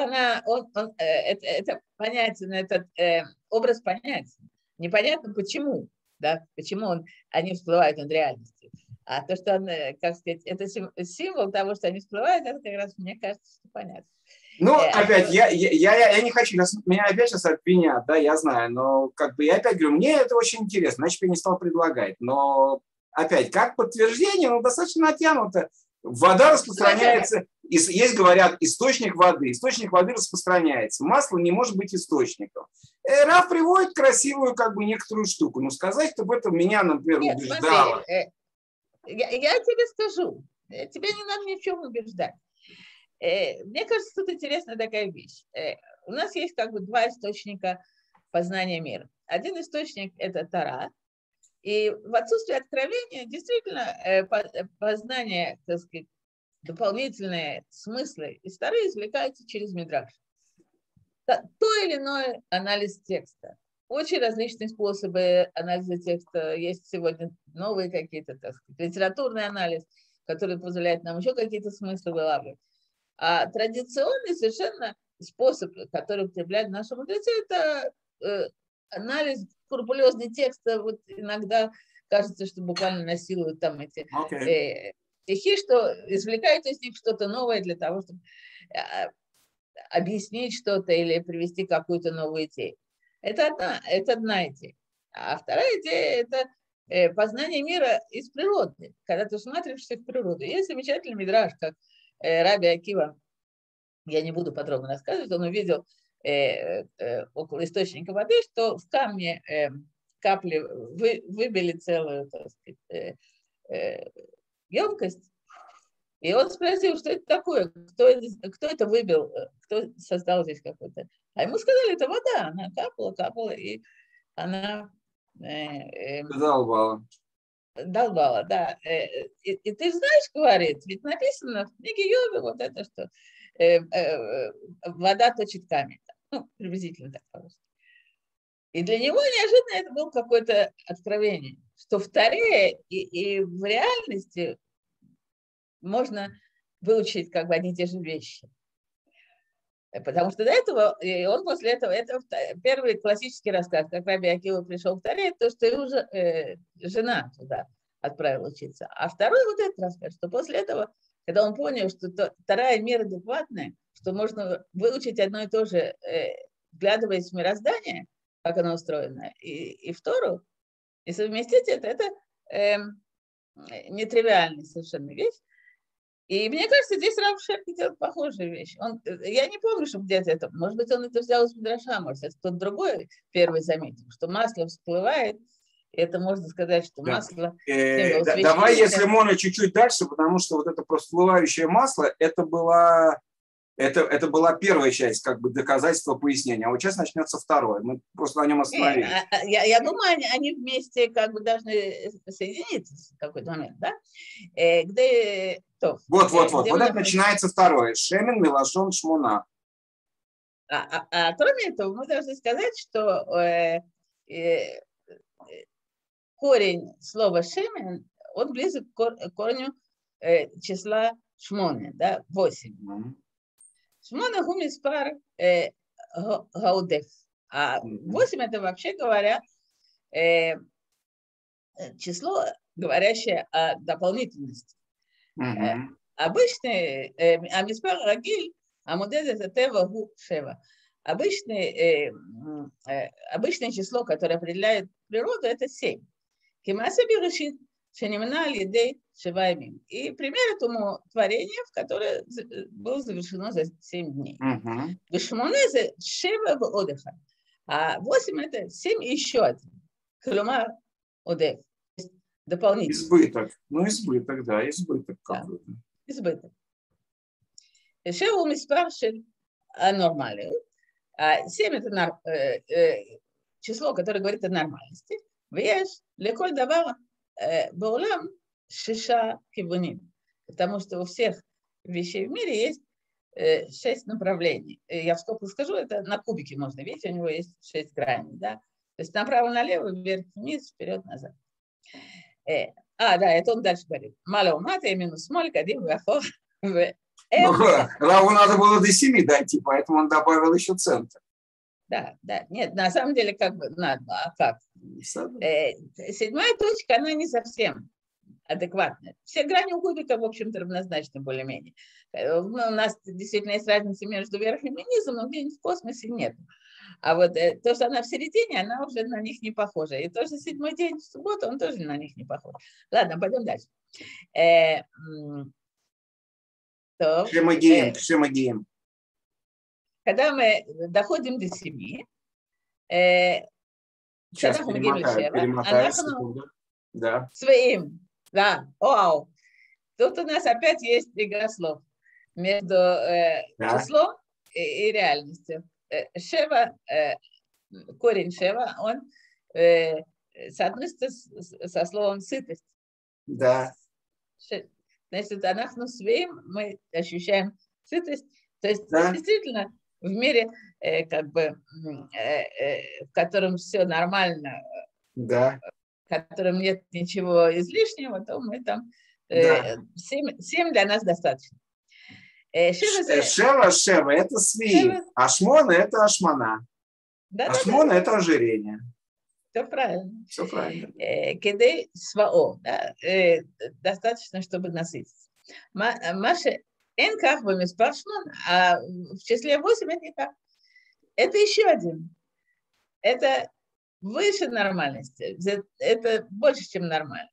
это понятен, этот образ понятен. Непонятно почему, да, почему они всплывают над реальностью. А то, что он, как сказать, это символ того, что они всплывают, это как раз, мне кажется, что понятно. Ну, опять, я не хочу, меня опять сейчас обвинят, да, я знаю, но как бы я опять говорю, мне это очень интересно, значит, я не стал предлагать, но опять, как подтверждение, достаточно натянуто. Вода распространяется, есть, говорят, источник воды распространяется, масло не может быть источником. Раф приводит красивую, как бы, некоторую штуку, но сказать, чтобы это меня, например, убеждало. Смотри, я тебе скажу, тебе не надо ни в чем убеждать. Мне кажется, тут интересная такая вещь. У нас есть как бы два источника познания мира. Один источник – это Тора. И в отсутствии откровения действительно познание, так сказать, дополнительные смыслы из Торы извлекаются через мидраш. То или иной анализ текста. Очень различные способы анализа текста. Есть сегодня новые какие-то, так сказать, литературный анализ, который позволяет нам еще какие-то смыслы вылавливать. А традиционный совершенно способ, который употребляют наши мудрецы, это анализ скрупулезный текста. Вот иногда кажется, что буквально насилуют там эти стихи, что извлекают из них что-то новое для того, чтобы объяснить что-то или привести какую-то новую идею. Это одна идея. А вторая идея – это познание мира из природы. Когда ты смотришься в природу. Есть замечательный мидраш, как Раби Акива, я не буду подробно рассказывать, он увидел около источника воды, что в камне капли выбили целую, так сказать, емкость. И он спросил, что это такое, кто это выбил, кто создал здесь какой-то. А ему сказали, это вода, она капала, и она... Долбала, да. И ты знаешь, говорит, ведь написано в книге Йова вот это, что вода точит камень. Ну, приблизительно так по-русски. И для него неожиданно это было какое-то откровение. что в Торе и в реальности можно выучить как бы одни и те же вещи. Потому что до этого, и он после этого, это первый классический рассказ, как Раби Акива пришел в Торе, то, что его жена туда отправила учиться. А второй вот этот рассказ, что после этого, когда он понял, что Тора и мир адекватны, что можно выучить одно и то же, вглядываясь в мироздание, как оно устроено, и в Тору, и совместить это нетривиальная совершенно вещь. И мне кажется, здесь Рав Шерки делает похожую вещь. Я не помню, что где-то это, может быть, он это взял из Мидраша, может, это кто-то другой первый заметил, что масло всплывает, и это можно сказать, что масло... Давай, если можно, чуть-чуть дальше, потому что вот это всплывающее масло, это была первая часть, как бы, доказательства пояснения. А вот сейчас начнется второе. Мы просто на нем остановились. Я думаю, они вместе как бы должны соединиться в какой-то момент, да? Где... Вот это начинается второе. Шемен, милашон, шмуна. Кроме этого, мы должны сказать, что корень слова шемен, он близок к корню числа шмоне, да, 8. Шмона гумис пар гаудеф. А 8 это, вообще говоря, число, говорящее о дополнительности. Обычный амиспар рагиль, амудед это тева гу шева. Обычное число, которое определяет природу, это 7. Кимасе берешит шенимна лидей шеваймим. И пример этому творению, в которое было завершено за 7 дней. Вишмоне за шева в одеха. А 8 это 7 и еще один. Клюмар одех. Дополнительно. Избыток. Избыток, да, избыток какой-то. Избыток. Шева миспар шель анормалию. 7 это число, которое говорит о нормальности. Веш леколь давар баулам шиша кивуним. Потому что у всех вещей в мире есть 6 направлений. Я в скобках скажу, это на кубике можно видеть, у него есть 6 граней. Да? То есть направо-налево, вверх-вниз, вперед-назад. Да, это он дальше говорит. Мало умата, минус моль, кадим, вахор. Раву надо было до 7 дойти, поэтому он добавил еще центр. Да. Нет, на самом деле, как бы надо. А как? 7-я точка, она не совсем адекватная. Все грани у кубика, в общем-то, равнозначны более-менее. У нас действительно есть разница между верхним и низом, но где-нибудь в космосе нет. А вот то, что она в середине, она уже на них не похожа. И тоже 7-й день в субботу, он тоже на них не похож. Ладно, пойдем дальше. Шемагием. Когда мы доходим до 7, сейчас перемотаю секунду. Да. Своим. Да. Вау. Тут у нас опять есть игра слов между числом и реальностью. Шева, корень шева, он соотносится со словом сытость. Да. Значит, анахну своим мы ощущаем сытость. То есть действительно в мире, как бы, в котором все нормально, в котором нет ничего излишнего, то мы там 7 для нас достаточно. Шева – это свии, ашмона – это ашмана. Ашмона – это ожирение. Все правильно. Все правильно. Кедей свао, достаточно, чтобы насытиться. Маша энках бамиспар шмон, а в числе 8 это никак. Это еще один. Это выше нормальности. Это больше, чем нормально.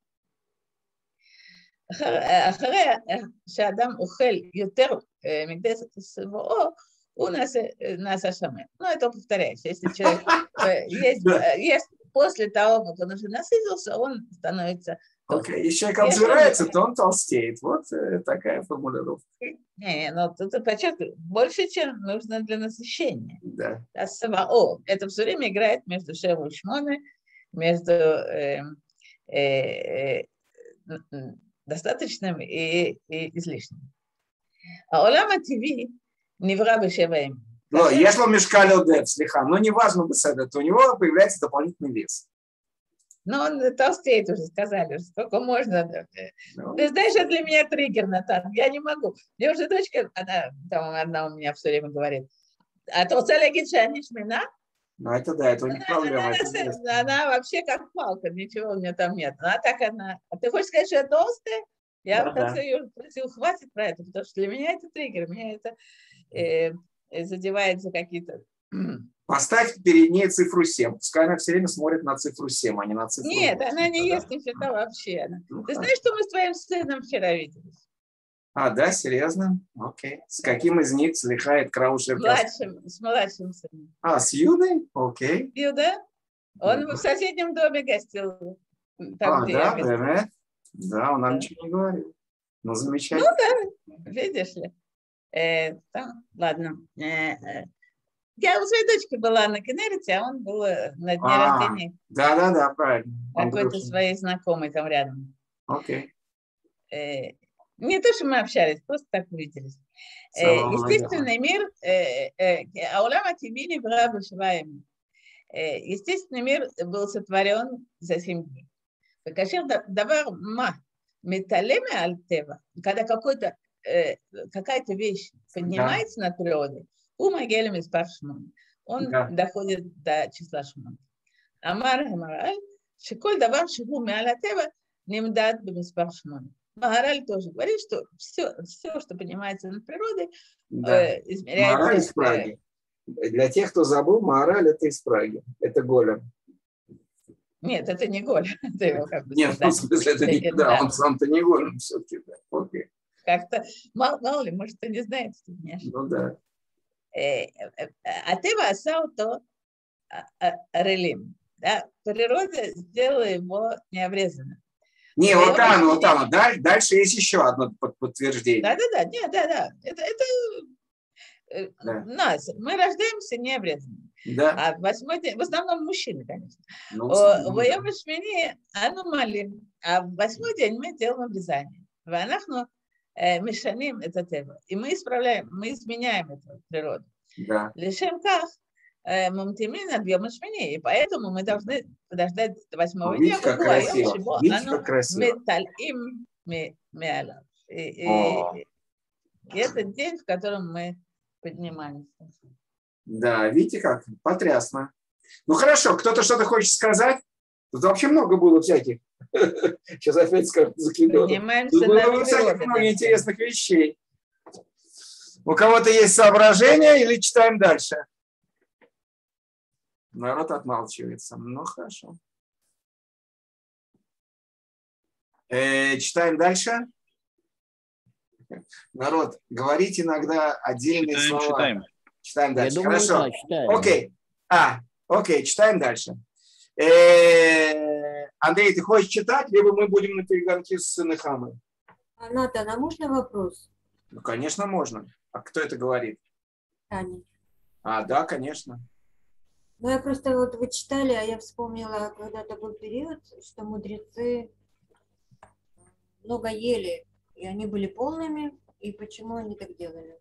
אחרי שאדם אוכל יותר מכדי שבועו, הוא נעשה שמן. Ну, это повторяется. Если человек есть после того, как он уже насытился, он становится... Если человек обжирается, то он толстеет. Вот такая формулировка. Но тут подчеркиваю, больше, чем нужно для насыщения. Да. Это все время играет между шеву и шмоной, между достаточным и излишним. А олама ТВ невра бешеваем. Но если он мешкалил дет, слиха, но неважно бы это, у него появляется дополнительный вес. Но он толстеет уже, сказали, сколько можно. Ты знаешь, это для меня триггер, Натан. Я не могу. Мне уже дочка, она у меня все время говорит, а то шмина. Ну, это да, это не проблема. Она вообще как палка, ничего у меня там нет. А так она... А ты хочешь сказать, что я толстая? Я в конце ее просил, хватит про это, потому что для меня это триггер, меня это задевает за какие-то... Поставь перед ней цифру 7. Пускай она все время смотрит на цифру 7, а не на цифру 8. Нет, она не ест нифига вообще. Ну, ты знаешь, что мы с твоим сыном вчера виделись? А, да, серьезно? Окей. С каким из них слыхает Краушер? С младшим сыном. А, с Юдой? Окей. Юда? Он в соседнем доме гостил. Там, да, верно. Да, он нам ничего не говорил. Ну, замечательно. Ну, да, видишь ли. Ладно. Я у своей дочки была на Кенерите, а он был на дне рождения. Да, правильно. Какой-то своей знакомой там рядом. Окей. Не то, что мы общались, просто так увиделись. Естественный мир, Аулама Тибини Браба Шваем. Естественный мир был сотворен за 7 дней. Покажи давар ма металеме альтева, когда какая-то вещь поднимается над природой, умагелем из паршмон. Он доходит до числа шмон. Амар Хамараль, шиколь давар шигу меалатева, нимдат бемиспар шмон. Магараль тоже говорит, что все, что поднимается над природой, измеряется... Магараль из Праги. Для тех, кто забыл, Магараль это из Праги. Это Голем. Нет, это не Голем. Это его как бы нет, в смысле, это не... Да, он сам-то не Голем все-таки. Да. Окей. Как-то, мало ли, может, кто не знает, что меня. Ну да. А ты то релим. Да? Природа сделала его необрезанным. Не, вот там. Дальше есть еще одно подтверждение. Да. Это нас. Мы рождаемся необрезанными. Да. А в 8-й день, в основном мужчины, конечно. В Йом Шмини аномали. А в 8-й день мы делаем обрезание. Ванахну мешаним это тева. И мы исправляем, мы изменяем эту природу. Да. Лишем как мамтимин от Йом Шмини. И поэтому мы должны подождать до 8-го дня. Видите, как красиво. Видите, как красиво. И это день, в котором мы поднимаемся. Да, видите как? Потрясно. Ну хорошо, кто-то что-то хочет сказать? Тут вообще много было всяких. Сейчас опять скажут закидывать. Тут было всяких много интересных вещей. У кого-то есть соображения или читаем дальше? Народ отмалчивается. Ну хорошо. Читаем дальше. Народ, говорить иногда отдельные слова. Читаем дальше. Думаю, хорошо. Да, окей, читаем дальше. Андрей, ты хочешь читать, либо мы будем на перегонке с Нехамой? Натан, а можно вопрос? Ну, конечно, можно. А кто это говорит? Таня. Да, конечно. Ну, я просто вот вы читали, а я вспомнила, когда-то был период, что мудрецы много ели, и они были полными, и почему они так делали?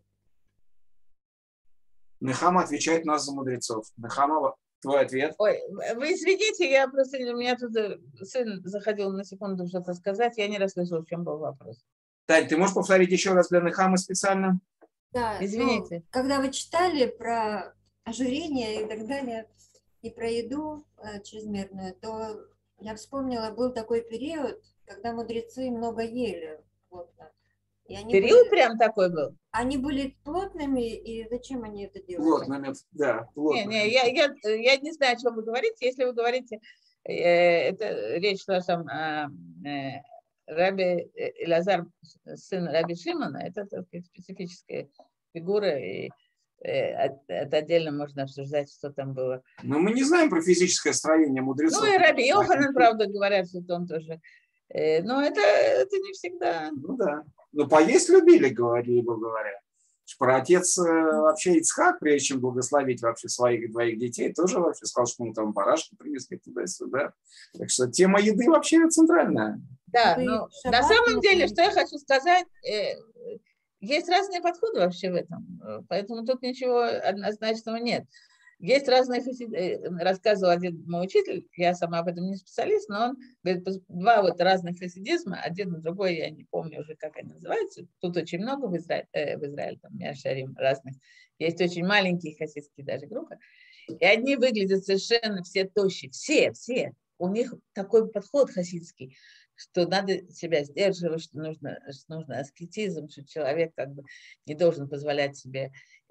Нехама отвечает нас за мудрецов. Нехама, твой ответ. Ой, вы извините, у меня тут сын заходил на секунду что-то сказать, я не расслышала, в чем был вопрос. Тань, ты можешь повторить еще раз для Нехамы специально? Да, извините. Ну, когда вы читали про ожирение и так далее, и про еду чрезмерную, то я вспомнила, был такой период, когда мудрецы много ели. Плотно. И они период прям такой был? Они были плотными, и зачем они это делали? Плотными, да. Плотными. Я не знаю, о чем вы говорите. Если вы говорите, это речь шла там о Раби Элазар, сын Раби Шимона, это специфическая фигура, и это отдельно можно обсуждать, что там было. Но мы не знаем про физическое строение мудрецов. Ну и Раби Йоханан, правда, говорят, что он тоже. Но это не всегда. Ну да. Но поесть любили, говоря. Праотец вообще Ицхак, прежде чем благословить вообще своих двоих детей, тоже вообще сказал, что ему там барашки принесли туда-сюда. Так что тема еды вообще центральная. Да, но на самом деле, что я хочу сказать, есть разные подходы вообще в этом, поэтому тут ничего однозначного нет. Есть разные рассказывал один мой учитель, я сама об этом не специалист, но он говорит, два вот разных хасидизма, один и другой, я не помню уже, как они называются. Тут очень много в Израиле там Миашарим разных. Есть очень маленькие хасидские даже группы. И одни выглядят совершенно все тощие, все. У них такой подход хасидский, что надо себя сдерживать, что нужно аскетизм, что человек как бы не должен позволять себе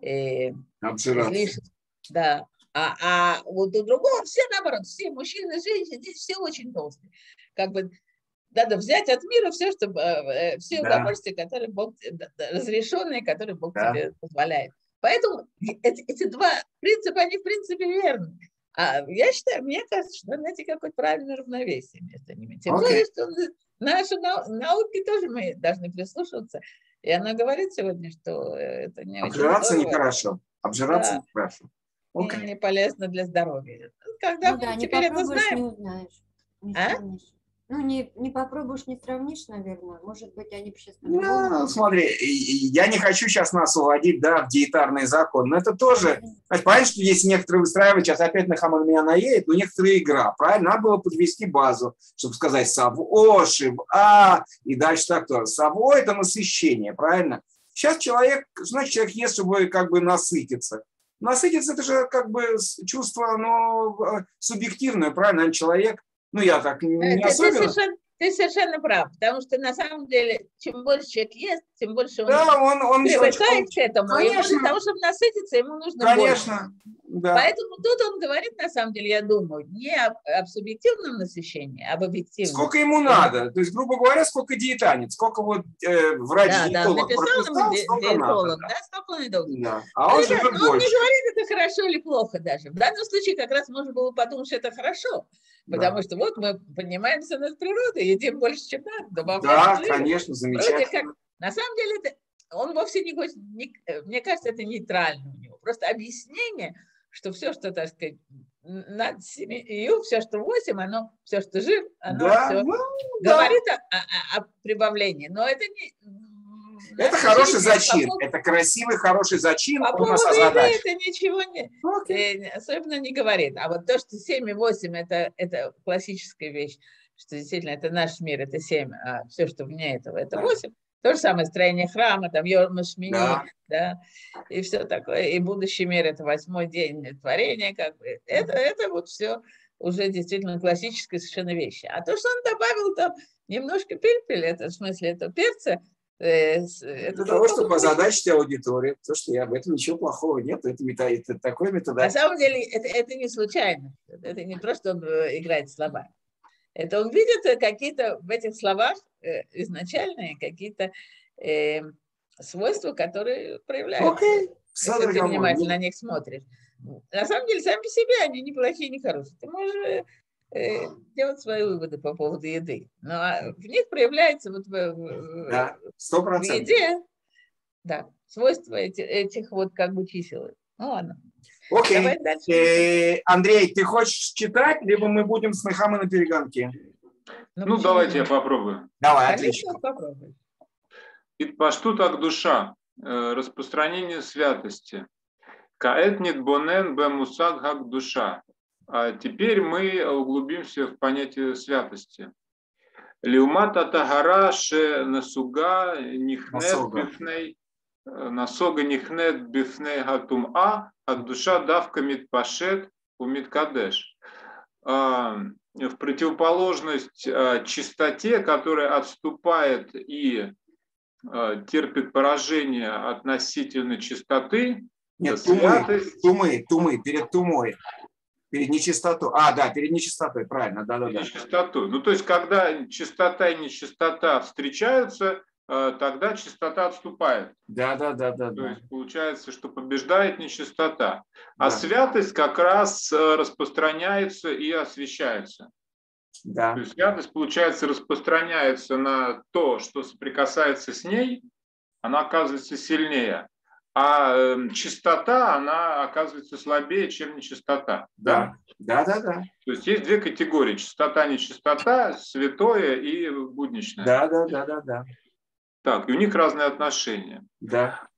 излишеств. Да. А вот у другого все наоборот, все мужчины, женщины, здесь все очень толстые. Как бы надо взять от мира все, все удовольствия, которые Бог, разрешенные, которые Бог тебе позволяет. Поэтому эти два принципа, они в принципе верны. А я считаю, мне кажется, что найти какое-то правильное равновесие между ними. Тем более, что наши науки тоже мы должны прислушиваться. И она говорит сегодня, что это не обжираться нехорошо. Обжираться нехорошо. И не полезно для здоровья. Когда мы теперь это знаем... Не узнаешь, не сравнишь. Ну, не попробуешь, не сравнишь, наверное. Может быть, они сейчас... Ну, смотри, я не хочу сейчас нас уводить, в диетарный закон, но это тоже... Значит, понятно, что есть некоторые выстраивают, сейчас опять на Хаман меня наедет, но некоторая игра, правильно? Надо было подвести базу, чтобы сказать Саво, Шив, и дальше так тоже. Саво – это насыщение, правильно? Сейчас человек ест, чтобы как бы насытиться. Насытиться – это же как бы чувство, субъективное, правильно? Человек... я так не особенно... Ты совершенно прав, потому что на самом деле, чем больше человек ест, тем больше он привыкает к этому. Конечно. И для того, чтобы насытиться, ему нужно больше. Да. Поэтому тут он говорит, на самом деле, я думаю, не об субъективном насыщении, а об объективном. Сколько ему надо. То есть, грубо говоря, сколько диетанец, сколько врач-диетолог прописал, столько надо. Столько он и должен. Да. А он живет больше. Он не говорит, это хорошо или плохо даже. В данном случае как раз можно было подумать, что это хорошо. Потому что вот мы поднимаемся над природой, едим больше, чем надо. Да, конечно, замечательно. На самом деле, он вовсе не хочет, мне кажется, это нейтрально у него. Просто объяснение, что все, что, так сказать, над 7, все, что 8, все, что жив, все говорит о прибавлении. Но это не... Это хороший зачин, это красивый, хороший зачин. По поводу еды это ничего особенно не говорит. А вот то, что 7 и 8 это классическая вещь, что действительно это наш мир, это 7, а все, что вне этого, это 8. То же самое строение храма, там Йом Шмини, и все такое. И будущий мир – это 8-й день творения. Как бы. Это вот все уже действительно классические совершенно вещи. А то, что он добавил там немножко пельпель, это в смысле этого перца, для того, чтобы озадачить аудиторию, потому что в этом ничего плохого нет, это такой метод. На самом деле это не случайно, это не просто он играет слова. Это он видит какие-то в этих словах изначальные какие-то свойства, свойства, проявляются. Если ты внимательно на них смотришь. На самом деле, сами по себе они не плохие, не хорошие. Ты можешь делать свои выводы по поводу еды. Но в них проявляется вот в еде свойства этих вот как бы чисел. Ну ладно. Окей. Андрей, ты хочешь читать, либо мы будем с Нехамой на перегонке? Давайте я попробую. Давай, отлично. Попробуй. Итпаштут ак душа. Распространение святости. Каэт нит бонен бе мусаг хак душа. А теперь мы углубимся в понятие святости. Леумата тагара ше насуга нихнет бифней насога нихнет бифней гатум ак душа давка митпашет у миткадеш. В противоположность чистоте, которая отступает и терпит поражение относительно чистоты. Нет, тумы, перед тумой. Перед нечистотой. Перед нечистотой, правильно. Нечистотой. То есть, когда чистота и нечистота встречаются, тогда чистота отступает. Да. То есть, получается, что побеждает нечистота. А святость как раз распространяется и освещается. Да. То есть, святость, получается, распространяется на то, что соприкасается с ней, она оказывается сильнее. А чистота, она оказывается слабее, чем нечистота. Да. То есть есть две категории: чистота, нечистота, святое и будничное. Да. Так, и у них разные отношения. Да.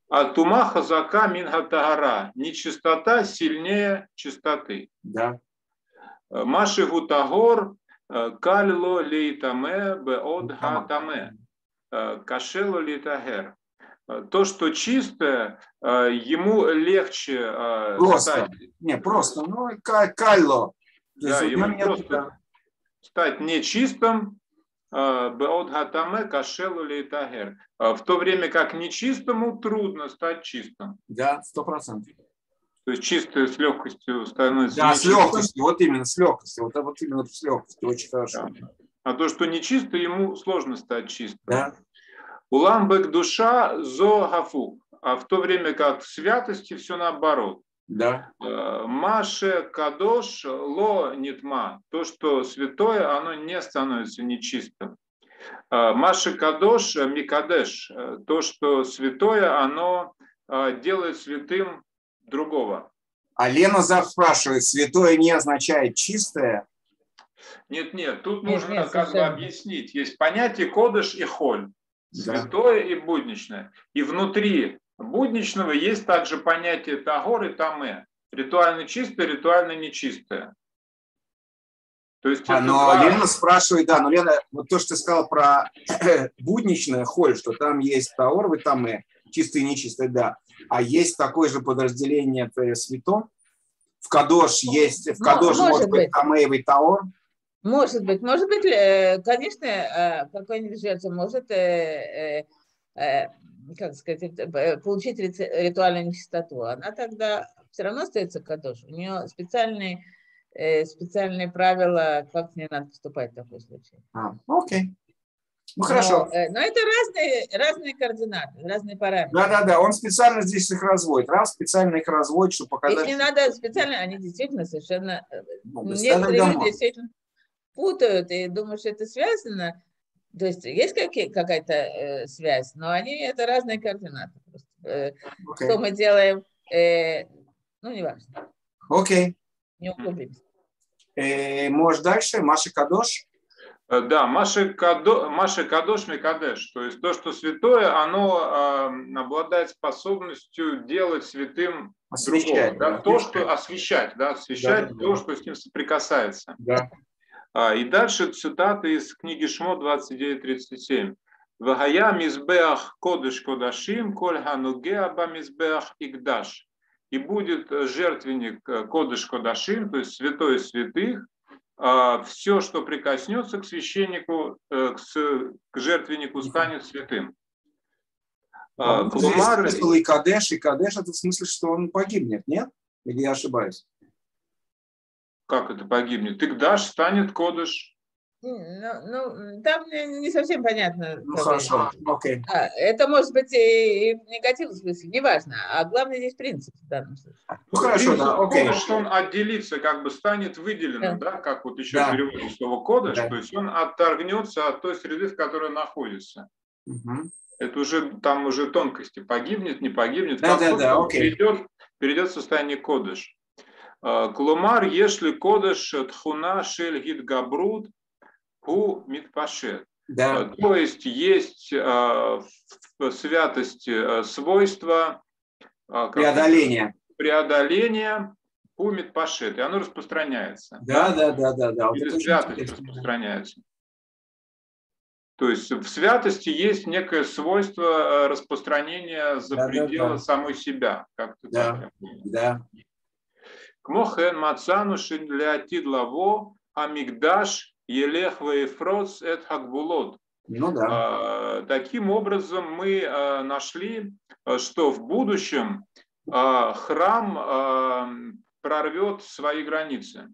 А тума хазака минга тагара. Нечистота сильнее чистоты. Да. Маши гутагор кальло лейтаме беод хатаме. Кашело лейтагер. То, что чистое, ему легче Просто. стать. Не, просто. Ну, кальло. Да, ему просто стать нечистым. Беод хатаме кашело лейтагер. В то время как нечистому трудно стать чистым. Да, 100%. То есть чистое с легкостью становится да, нечистым. с легкостью, вот именно с легкостью. Вот именно с легкостью, очень хорошо. Да. А то, что нечисто, ему сложно стать чистым. Да. Уламбек душа зо гафу. А в то время как в святости все наоборот. Да. Маше кадош ло нитма. То, что святое, оно не становится нечистым. Маше кадош микадеш. То, что святое, оно делает святым другого. А Лена спрашивает, святое не означает чистое? Нет, тут нужно как бы объяснить. Есть понятие кодеш и холь. Святое и будничное. И внутри будничного есть также понятие тагор и таме. Ритуально чистое, ритуально нечистое. То есть но Лена спрашивает, да, но Лена, вот то, что ты сказал про будничное холь, что там есть таор и таме, чистое и нечистое, да. А есть такое же подразделение в святом? В кадош есть, в кадош может быть таме и таор? Может быть, конечно, какой-нибудь жертва может, как сказать, получить ритуальную нечистоту. Она тогда все равно остается кадош. У нее специальные правила, как с ней надо поступать в такой случае. Окей. Ну, хорошо. Но это разные координаты, разные параметры. Да. Он специально здесь их разводит. Специально их разводит, чтобы показать. Если надо специально, они действительно совершенно... Некоторые люди действительно путают и думают, что это связано. То есть есть какая-то связь, но это разные координаты. Что мы делаем, неважно. Окей. Не углубимся. Может дальше? Маша Кадош? Да, Маша Кадош Микадеш. То есть то, что святое, оно обладает способностью делать святым другого. Да? То, что освещать, то, что с ним соприкасается. Да. И дальше цитата из книги Шмо 29:37. Вагая мизбеах кодеш кодашим, коль хануге аба мизбеах игдаш. И будет жертвенник кодеш кодашим, то есть святой святых, все, что прикоснется к священнику, к жертвеннику, станет святым. И кадеш это в смысле, что он погибнет, нет? Или я ошибаюсь? Как это погибнет? Игдаш станет кодеш. Там не совсем понятно. Хорошо, окей. Это может быть и в негативном смысле, неважно. А главное здесь принцип в данном случае. Хорошо, да, окей. Что он отделится, как бы станет выделенным, да, как вот еще переводится слово кодеш, то есть он отторгнется от той среды, в которой он находится. Это уже там уже тонкости, погибнет, не погибнет, перейдет в состояние кодеш. Клумар, если кодеш тхуна шель гид габрут ху митпашет. То есть в святости свойства преодоления ху митпашет, и оно распространяется. Да. Или святость распространяется. То есть в святости есть некое свойство распространения за пределы самой себя. Как-то так. Кмохен мацану шинляти длаво амигдаш елех вейфроц эт хагбулот. Таким образом мы нашли, что в будущем храм прорвет свои границы.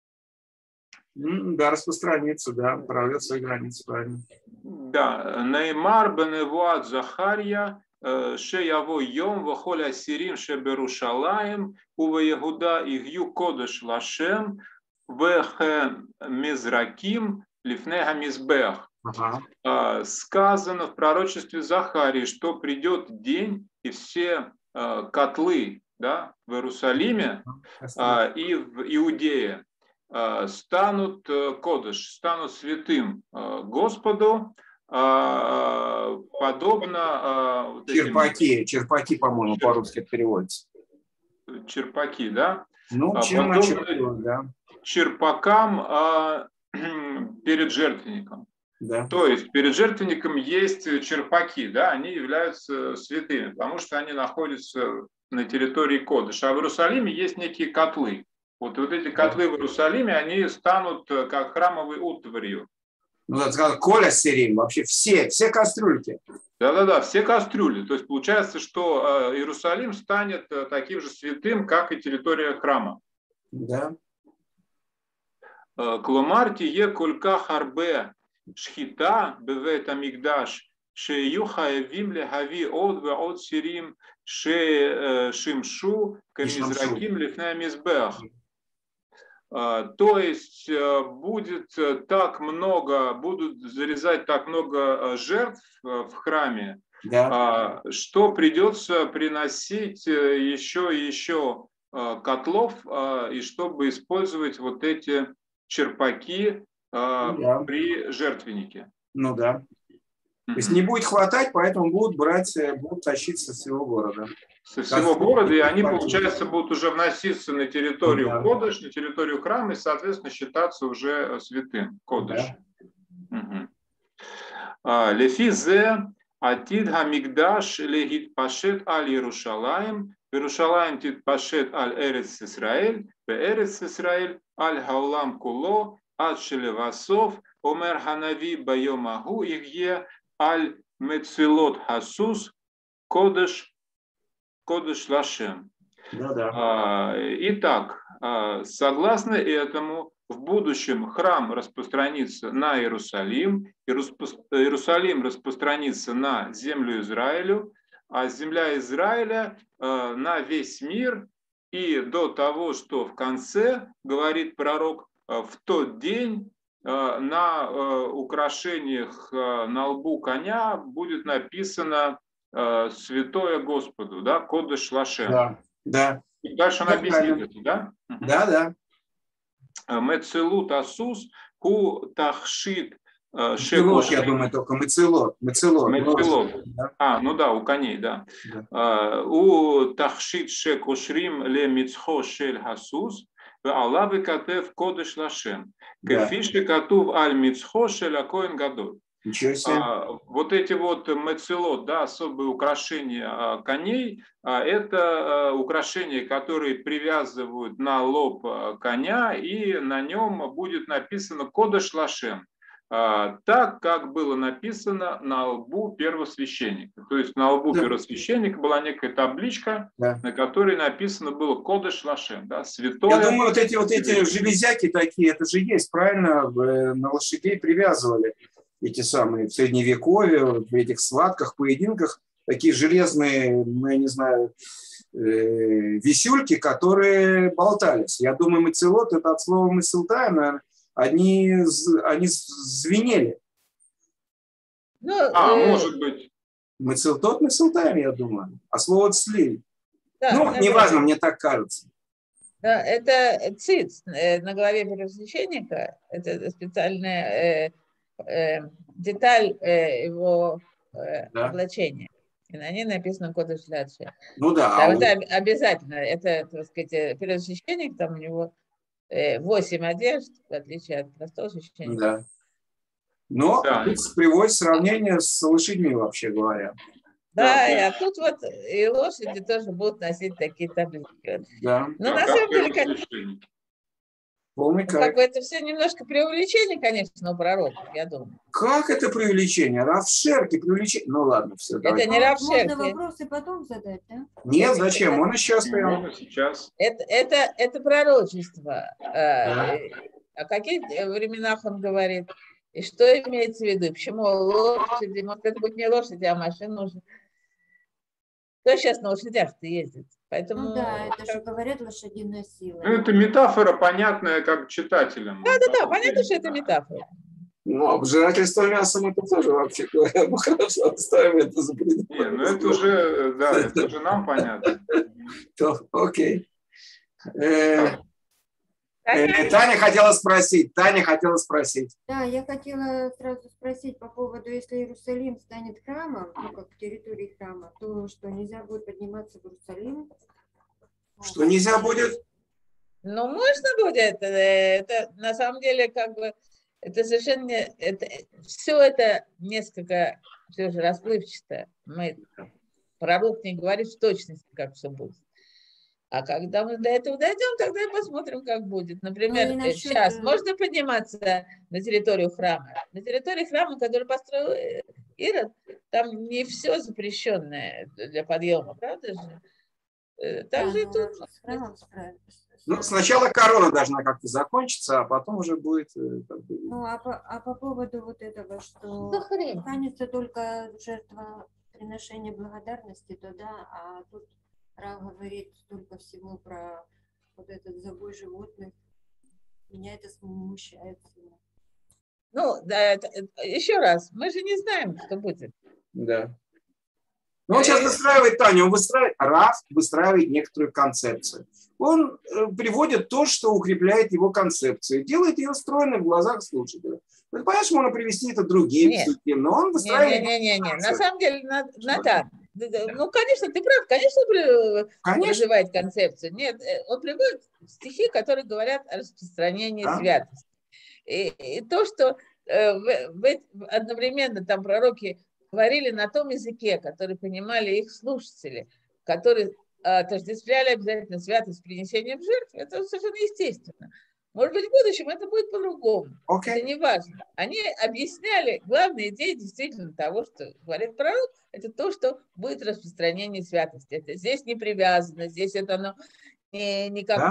Да, распространится, прорвет свои границы, правильно. Да, Неймар беневуат Захарья шеяво йом вахоля сирим шеберушалаем увеягуда игью кодеш лашем вехе мизраким лифнега мизбех. Сказано в пророчестве Захарии, что придет день, и все котлы, в Иерусалиме и в Иудее станут кодеш, станут святым Господу, подобно... Черпаки, по-моему, по-русски переводится. Черпаки, да? Ну, чем начерпывают, да. Черпакам перед жертвенником. Да. То есть перед жертвенником есть черпаки, да, они являются святыми, потому что они находятся на территории Кодыша. А в Иерусалиме есть некие котлы. Вот эти котлы в Иерусалиме, они станут как храмовой утварью. Ну, это сказал Коля Серим, вообще все кастрюльки. Да, все кастрюли. То есть получается, что Иерусалим станет таким же святым, как и территория храма. Да. Кломар тие колька харбе шхита бевет амигдаш шею хаевим легави од веод сирим шимшу камизраким лифнея мизбех. То есть будут зарезать так много жертв в храме, да, что придется приносить еще и еще котлов, и чтобы использовать вот эти черпаки при жертвеннике. Ну да. То есть не будет хватать, поэтому будут тащить со всего города. Со всего города, и они, получается, будут уже вноситься на территорию Кодыш, на территорию храма, и, соответственно, считаться уже святым Кодыш. Лефизе атид хамигдаш легит пашет аль Иерушалаим, Иерушалаим тит пашет аль Эрец Исраэль, Эрец Исраэль аль хаулам куло, ад шелевасов, омер ханави байомагу ихе аль мецилот хасус, Кодыш Лашем. Итак, согласно этому, в будущем храм распространится на Иерусалим, Иерусалим распространится на землю Израилю, а земля Израиля на весь мир, и до того, что в конце, говорит пророк, в тот день на украшениях на лбу коня будет написано святое Господу, да, Кодыш Лашем. Да. И дальше он объяснит это, да? Да. Мецелут Асус, ку тахшит шекош. Я думаю, только мецелот. Ну да, у коней, да. У тахшит шекошрим ле мицхо шель Хасус, Аллах векатев Кодыш Лашем. Кефиши катув аль мицхо шель акоин гадоль. Вот эти вот мецелот, да, особые украшения коней, это украшения, которые привязывают на лоб коня, и на нем будет написано Кодыш Лашем, так, как было написано на лбу первосвященника. То есть на лбу первосвященника была некая табличка, на которой написано было Кодыш Лашем, да, святое. Я думаю, вот эти железяки такие, это же есть, правильно, на лошадей привязывали. Эти самые в Средневековье, в этих схватках, поединках, такие железные, я не знаю, висюльки, которые болтались. Я думаю, мецелот, это от слова мецелтай, наверное, они звенели. Может быть. Мецелтот, мецелтай, я думаю. А слово цли. Да, неважно, мне так кажется. Да, это циц на голове первосвященника, это специальная деталь его облачения. И на ней написано Кодыш Лашем. Это обязательно. Это, так сказать, первосвященник, там у него 8 одежд, в отличие от простого священника. Но тут приводит сравнение с лошадьми, вообще говоря. А тут вот и лошади тоже будут носить такие таблички. Да. Но на самом деле, это все немножко преувеличение, конечно, у пророков, я думаю. Как это преувеличение? Рав Шерки преувеличение. Ну ладно, все. Это не Рав Шерки. Можно вопросы потом задать, да? Нет, зачем? Он сейчас прямо. Это пророчество. О каких временах он говорит? И что имеется в виду? Почему лошади? Может, это будет не лошади, а машина уже. Кто сейчас на лошадях-то ездит? Поэтому... Ну да, это же говорят лошадиная сила. Это метафора, понятная как читателям. Да, понятно, что это метафора. Обжирательство мясом это тоже, вообще говоря, мы хорошо оставим это за предметом. Это уже нам понятно. Окей. Таня хотела спросить. Да, я хотела сразу спросить по поводу, если Иерусалим станет храмом, ну, как территорией храма, то что нельзя будет подниматься в Иерусалим? Что нельзя будет? Ну, можно будет. Это на самом деле как бы, это совершенно, все это несколько все же расплывчато. Пророк не говорит в точности, как все будет. А когда мы до этого дойдем, тогда и посмотрим, как будет. Например, сейчас можно подниматься на территорию храма. На территории храма, который построил Ирод, там не все запрещенное для подъема, правда же? Так же и тут. Ну, сначала корона должна как-то закончиться, а потом уже будет... Ну, а по поводу вот этого, что останется только жертва приношения благодарности, то да, а тут Рав говорит столько всего про вот этот забой животных. Меня это смущает. Ну, да, еще раз, мы же не знаем, что будет. Да. Но он сейчас выстраивает, Таня, Рав выстраивает некоторую концепцию. Он приводит то, что укрепляет его концепцию, делает ее стройной в глазах слушателя. Понимаешь, можно привести это другие психи, но он выстраивает... Не. На самом деле, Натан, ну, конечно, ты прав, конечно, развивает концепцию. Нет, он приводит стихи, которые говорят о распространении святости. И то, что одновременно там пророки говорили на том языке, который понимали их слушатели, которые отождествляли обязательно святость с принесением жертв, это совершенно естественно. Может быть, в будущем это будет по-другому. Это не важно. Они объясняли главную идею действительно того, что говорит пророк, это то, что будет распространение святости. Это здесь не привязано, здесь это оно никак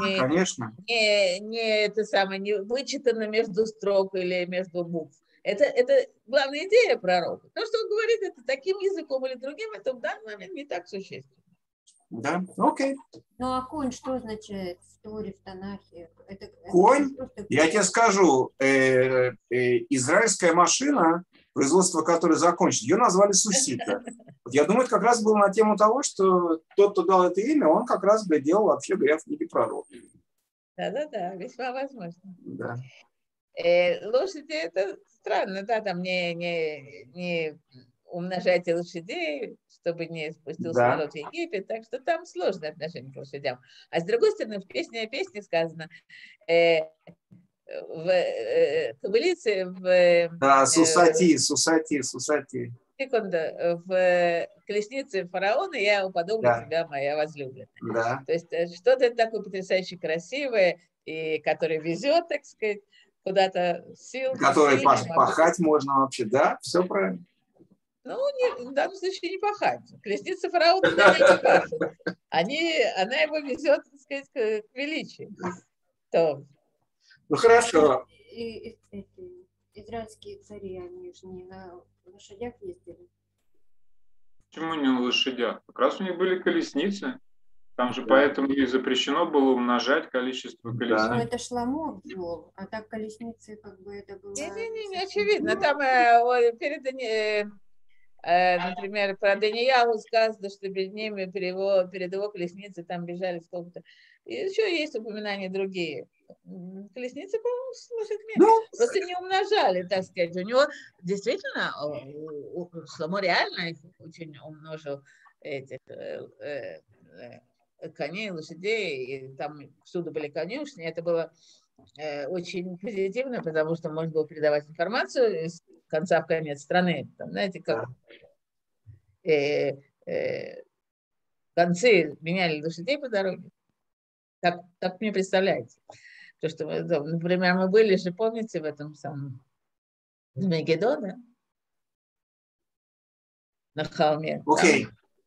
не вычитано между строк или между букв. Это главная идея пророка. То, что он говорит, это таким языком или другим, это в данный момент не так существенно. Да, окей. Ну а конь что означает в Торе, в Танахе? Конь, я тебе скажу, израильская машина, производство которой закончится, ее назвали Сусита. Вот я думаю, это как раз было на тему того, что тот, кто дал это имя, он как раз делал, вообще говоря, в книге пророка. Да, весьма возможно. Да. Лошади это странно, да, там не умножайте лошадей, чтобы не спустился народ в Египет, так что там сложное отношение к лошадям. А с другой стороны, в песне о песне сказано, в кобылице, да, сусати. Секунду, в колеснице фараона я уподоблю тебя, моя возлюбленная. Да. То есть что-то такое потрясающе красивое, и которое везет, так сказать, куда-то сил. Который пахать можно вообще, да, все правильно. Ну, в данном случае не пахать. Колесница фараона не пахнет. Она его везет, так сказать, к величию. То. Ну, хорошо. Израильские цари, они же не на лошадях ездили. Почему не на лошадях? Как раз у них были колесницы. Там же поэтому и запрещено было умножать количество колесниц. Ну, это Шламо ввел, а так колесницы как бы это было... Не, очевидно. Там например, про Даниилу сказано, что перед его колесницей там бежали сколько-то. И еще есть упоминания другие. Колесницы, по-моему, с лошадьми. Просто не умножали, так сказать. У него действительно, Шломо реально их очень умножил, этих коней, лошадей, и там всюду были конюшни. Это было очень позитивно, потому что можно было передавать информацию из конца в конец страны. Там, знаете, как концы меняли лошадей по дороге. Так мне представляете. То, что, например, мы были же, помните, в этом самом Мегеддо, на холме. Окей.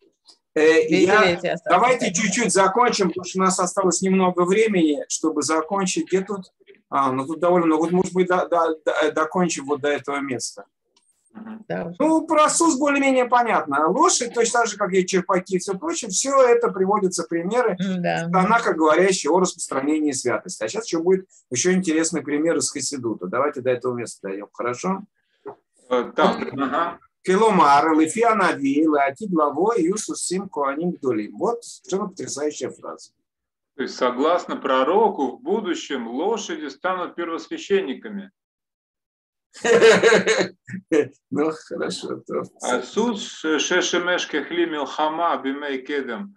Давайте чуть-чуть закончим, потому что у нас осталось немного времени, чтобы закончить. Где тут? Ну тут довольно много. Может быть, докончим вот до этого места. Да. Ну, про Сус более-менее понятно. Лошадь, точно так же, как и черпаки и все прочее, все это приводятся примеры, она, как говорящая о распространении святости. А сейчас еще будет еще интересный пример из Хасидута. Давайте до этого места дойдем, хорошо? Келомар, лефи анави, леати главо, юсус сим коаним гдолим. Вот совершенно потрясающая фраза. То есть, согласно пророку, в будущем лошади станут первосвященниками. Ну, хорошо. Асус шешемеш кехли милхама бимей кедем.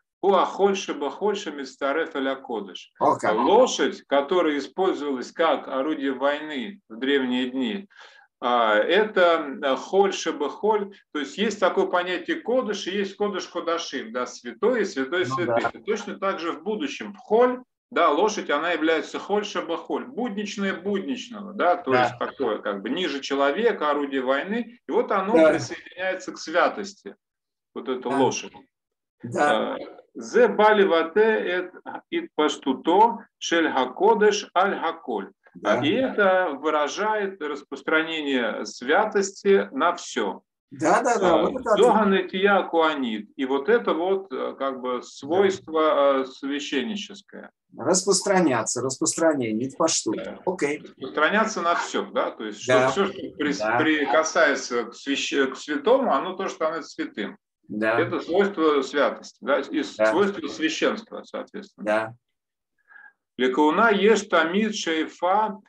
Лошадь, которая использовалась как орудие войны в древние дни, это холь шебехоль, то есть есть такое понятие кодыш и есть кодыш кодашим, да, святой и святой святых. И точно так же в будущем в холь, да, лошадь, она является холь шебехоль, будничное будничного, да, то есть такое как бы ниже человека, орудие войны, и вот оно присоединяется к святости, вот эта лошадь. Зе бали вате ит паштуто шель хакодеш аль хаколь. И это выражает распространение святости на все. Зоганетия куанит. И вот это вот как бы свойство священническое. Распространяться, распространение, паштут. Окей. Распространяться на все, да, то есть что все, что прикасается к святому, оно тоже становится святым. Да. Это свойство святости, да, и свойство священства, соответственно. Да. Лекауна еш тамид шейфа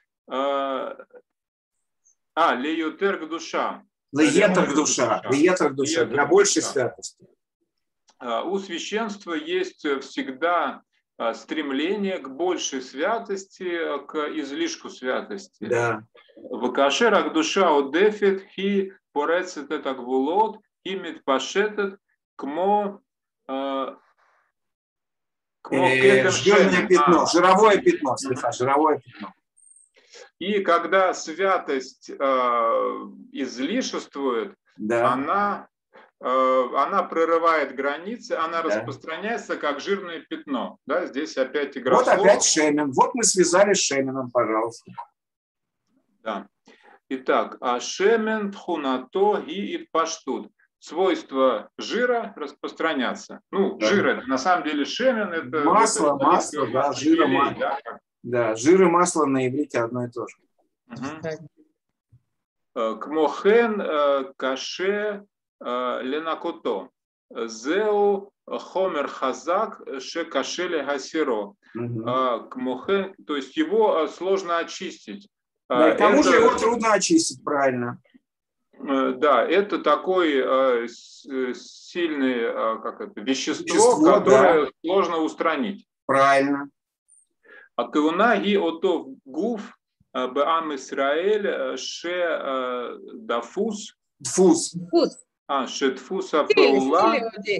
леютер к душам. Леетер к душа. Леетер к душа. Для большей святости. У священства есть всегда стремление к большей святости, к излишку святости. Да. Вакашер к душа одефит хи порецет это гвулот. Имит пашетет кмо жирное пятно, жировое пятно, жировое пятно. И когда святость излишествует, она прорывает границы, она распространяется как жирное пятно. Да, здесь опять игра вот слов. Опять шемен. Вот мы связали с шеменом, пожалуйста. Да. Итак, шемен тхунато ги ит паштут. Свойство жира распространяться. Ну, жир это на самом деле шемен, это масло, да, жир и масло. Да, жир и масло на иврите одно и то же. Кмохен каше ленакото. Зеу хомер хазак ше кашеле гасиро. Кмохен, то есть его сложно очистить. Да, к тому же его трудно очистить, правильно. Да, это такое сильное вещество, которое сложно устранить. Правильно. А кауна и отов гуф беам Исраэль ше дафус. Дфус. Ше дфуса паула.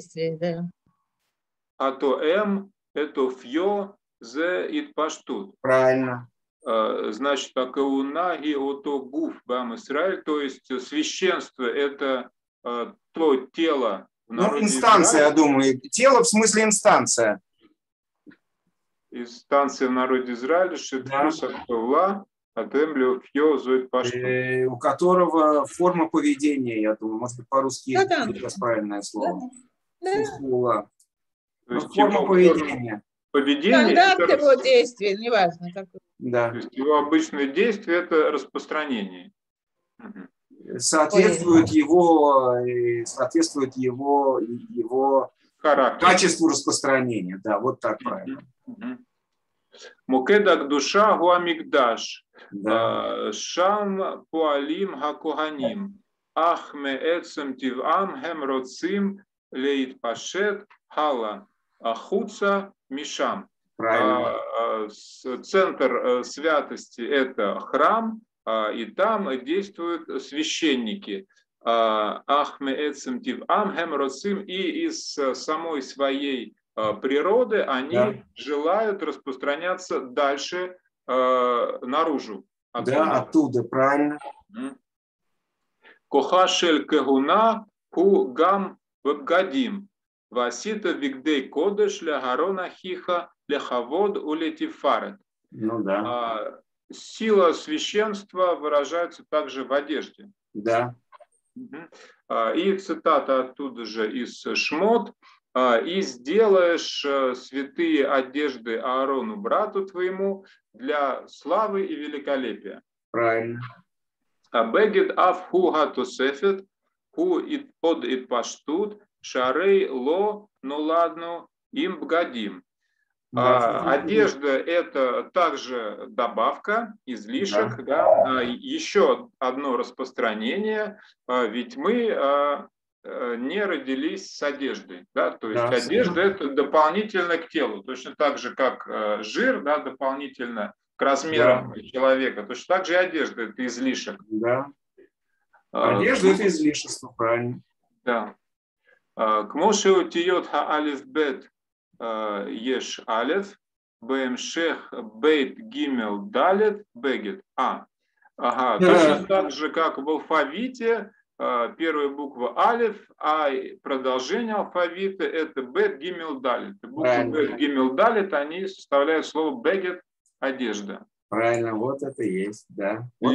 А то это фьо зе ит паштут. Правильно. Значит, акауна и ото гуф бам Исраэль, то есть священство это то тело в народе инстанция, Израиля. Я думаю. Тело в смысле инстанция. Инстанция в народе Израиля, у которого форма поведения, я думаю, может быть, по-русски сейчас правильное слово. Форма поведения. Поведение. Стандарт его действий, неважно. Как... Да. То есть его обычное действие – это распространение. Соответствует его качеству распространения. Да, вот так правильно. Мокедак душа гуамигдаш. Шам пуалим хакоганим. Ахме эцем тивам хем роцим леит пашет хала. Ахуца мишам. Центр святости – это храм, и там действуют священники. Ахме эцем тив амхем роцим, и из самой своей природы они желают распространяться дальше наружу. Оттуда, правильно. Кохашель кегуна ху гам вебгадим. Васита вигдей кодеш ля гарона хиха ля хавод улетифарет. Сила священства выражается также в одежде. Да. И цитата оттуда же из Шмот. И сделаешь святые одежды Аарону, брату твоему, для славы и великолепия. Правильно. Бегет аф хуга тосефет, ху под ит паштут, шарей ло, ну ладно, им бгадим. Одежда – это также добавка, излишек. Да. Еще одно распространение, ведь мы не родились с одеждой. Да? То есть одежда – это дополнительно к телу, точно так же, как жир, да, дополнительно к размерам человека. Точно так же и одежда – это излишек. Да. Одежда – это излишество, правильно. Да. К Моше утиот ха-алиф бет еш алиф, бэмшех бейт гимел далет бегет. Точно так же, как в алфавите, первая буква алиф, а продолжение алфавита это бет гимел далет. Буквы бет гимел далет, они составляют слово бегет, одежда. Правильно, вот это есть, да. Вот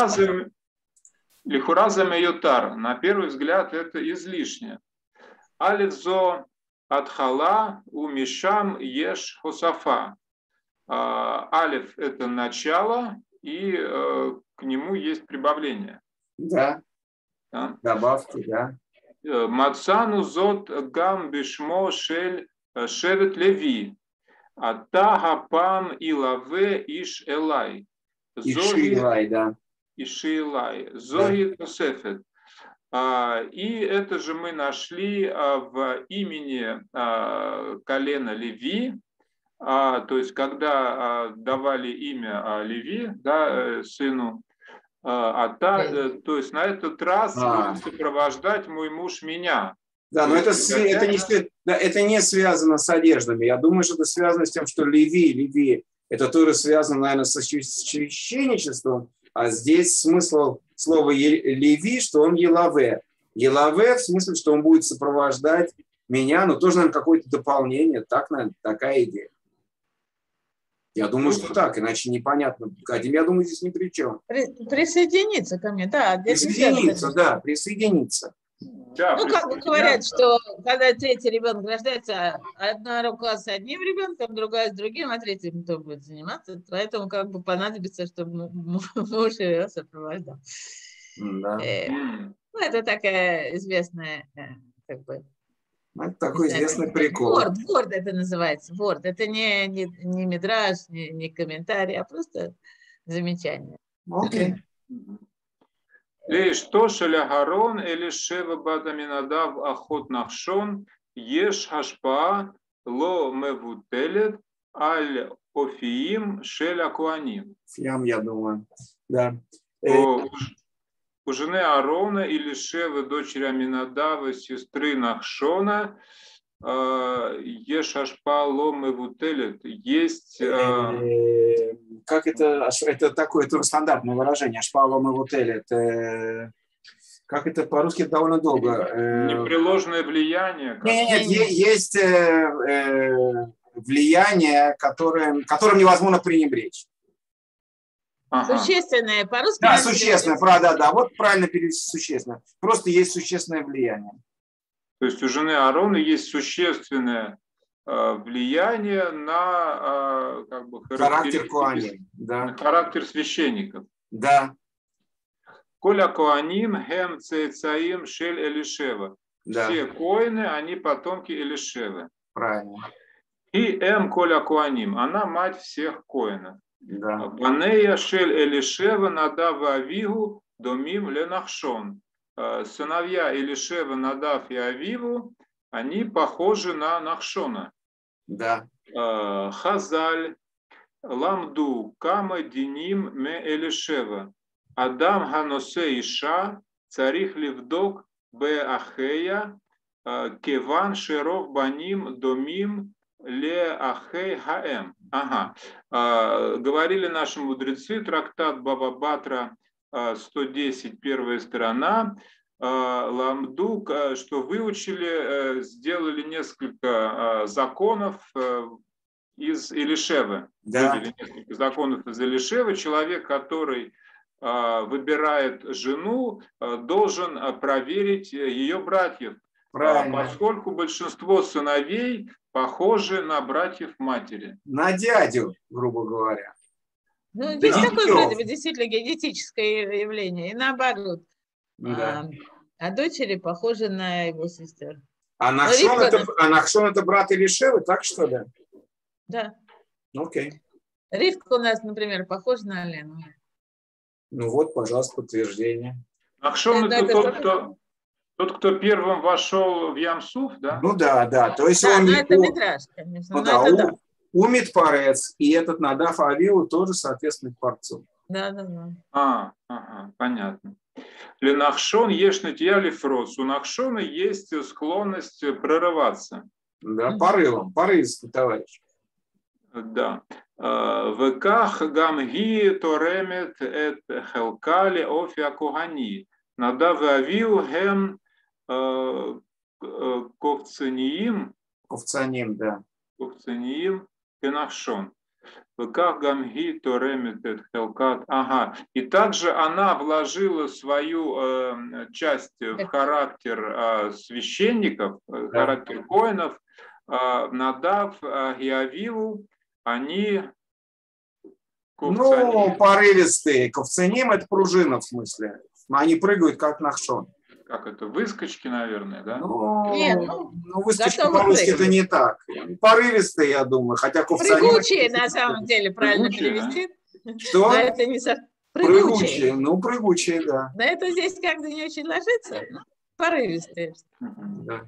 Лихураза меютар, на первый взгляд, это излишне. Алифзо атхала у мишам еш хосафа. Алиф – это начало, и к нему есть прибавление. Да. Добавки, да. Мацану зот гам бишмо шель шевет леви. Ата гапам илаве иш элай. Ишилай, да. Ишилай. Зоги тосефет. И это же мы нашли в имени колена Леви, то есть когда давали имя Леви, да, сыну, то есть на этот раз будет сопровождать мой муж меня. Да, но это не связано с одеждами. Я думаю, что это связано с тем, что Леви, это тоже связано, наверное, со священничеством. А здесь смысл слова Леви, что он Елаве. Елаве в смысле, что он будет сопровождать меня, но тоже, наверное, какое-то дополнение. Так, наверное, такая идея. Я думаю, что так, иначе непонятно. Кадим, я думаю, здесь ни при чем. Присоединиться ко мне, да. Присоединиться. Да, как бы говорят, что когда третий ребенок рождается, одна рука с одним ребенком, другая с другим, а третий кто будет заниматься. Поэтому как бы понадобится, чтобы муж его сопровождал. Да. Это такая известная, как бы... Это такой известный прикол. Ворд это называется. Ворд. Это не мидраж, не комментарий, а просто замечание. Окей. Лишь то шелягарон или шева бадаминадав ахот нахшон еш хашпа ло мевутелет аль офиим шеля куаним. Фиам, я думаю. Да. У жены Аарона или Шевы, дочери Аминадава, сестры Нахшона, еш ашпа ло мевутелет. Есть... Как это? Это такое стандартное выражение. Ашпа ло мевутелет. Как это по-русски довольно долго. Непреложное влияние. Нет, есть влияние, которым невозможно пренебречь. Существенное, по-русски. Да, существенное, да. Вот правильно перевести существенное. Просто есть существенное влияние. То есть у жены Аарона есть существенное влияние на характер коаним, да. На характер священников. Да. Коля коаним хем цейцаим шель Элишева. Да. Все коины, они потомки Элишевы. Правильно. И коля коаним, она мать всех коинов. Да. Банея шель Элишева Надав Авигу домим ленахшон. Сыновья Элишева, Надав и Авиву, они похожи на Нахшона. Да. Хазаль, Ламду, Кама Диним ме Элишева. Адам Ханосе Иша, Царих Левдок Бе Ахея, Кеван Шеров Баним Домим Ле Ахей Хаэм. Говорили наши мудрецы, трактат Баба Батра 110, первая сторона, Ламду, что выучили, сделали несколько законов из Элишевы. Да. Вывели несколько законов из Элишевы. Человек, который выбирает жену, должен проверить ее братьев. Правильно. Поскольку большинство сыновей похожи на братьев матери. На дядю, грубо говоря. Есть такое вроде бы действительно генетическое явление, и наоборот. Да. А дочери похожи на его сестер. А Нахшон это брат Элишевы, так что ли? Да. Окей. Ривка у нас, например, похожа на Лену. Ну вот, пожалуйста, подтверждение. Нахшон это тот, кто первым вошел в Ям-Суф, да? Ну да, да. То есть да, он... но это Мидраш, конечно. Ну да, Умит Парец и этот Надав Авиу тоже соответствует Парцу. Да, да, да. Ага, понятно. Ленахшон ешь натия лифрос. У Нахшона есть склонность прорываться. Да, порывистый товарищ. Да. Веках гамги торемет эт хелкали офиа кугани. Надав Авиу гем ковцаниим. Ковцаним, да. Ковцаниим кенахшон. Веках гамги торемет эт хелкат. Ага. И также она вложила свою часть в характер священников, характер коинов. Надав и Авиву, они ковцаним. Ну, порывистые. Ковцаним – это пружина, в смысле. Они прыгают, как Нахшон. Как это, выскочки, наверное, да? Ну, выскочки по-русски это не так. Порывистые, я думаю, хотя ковцаним… Прыгучие, на самом деле, правильно перевести. Да? Что? Но это не совсем… Прыгучие, прыгучие, да. На это здесь как-то не очень ложится, но порывистые. Да.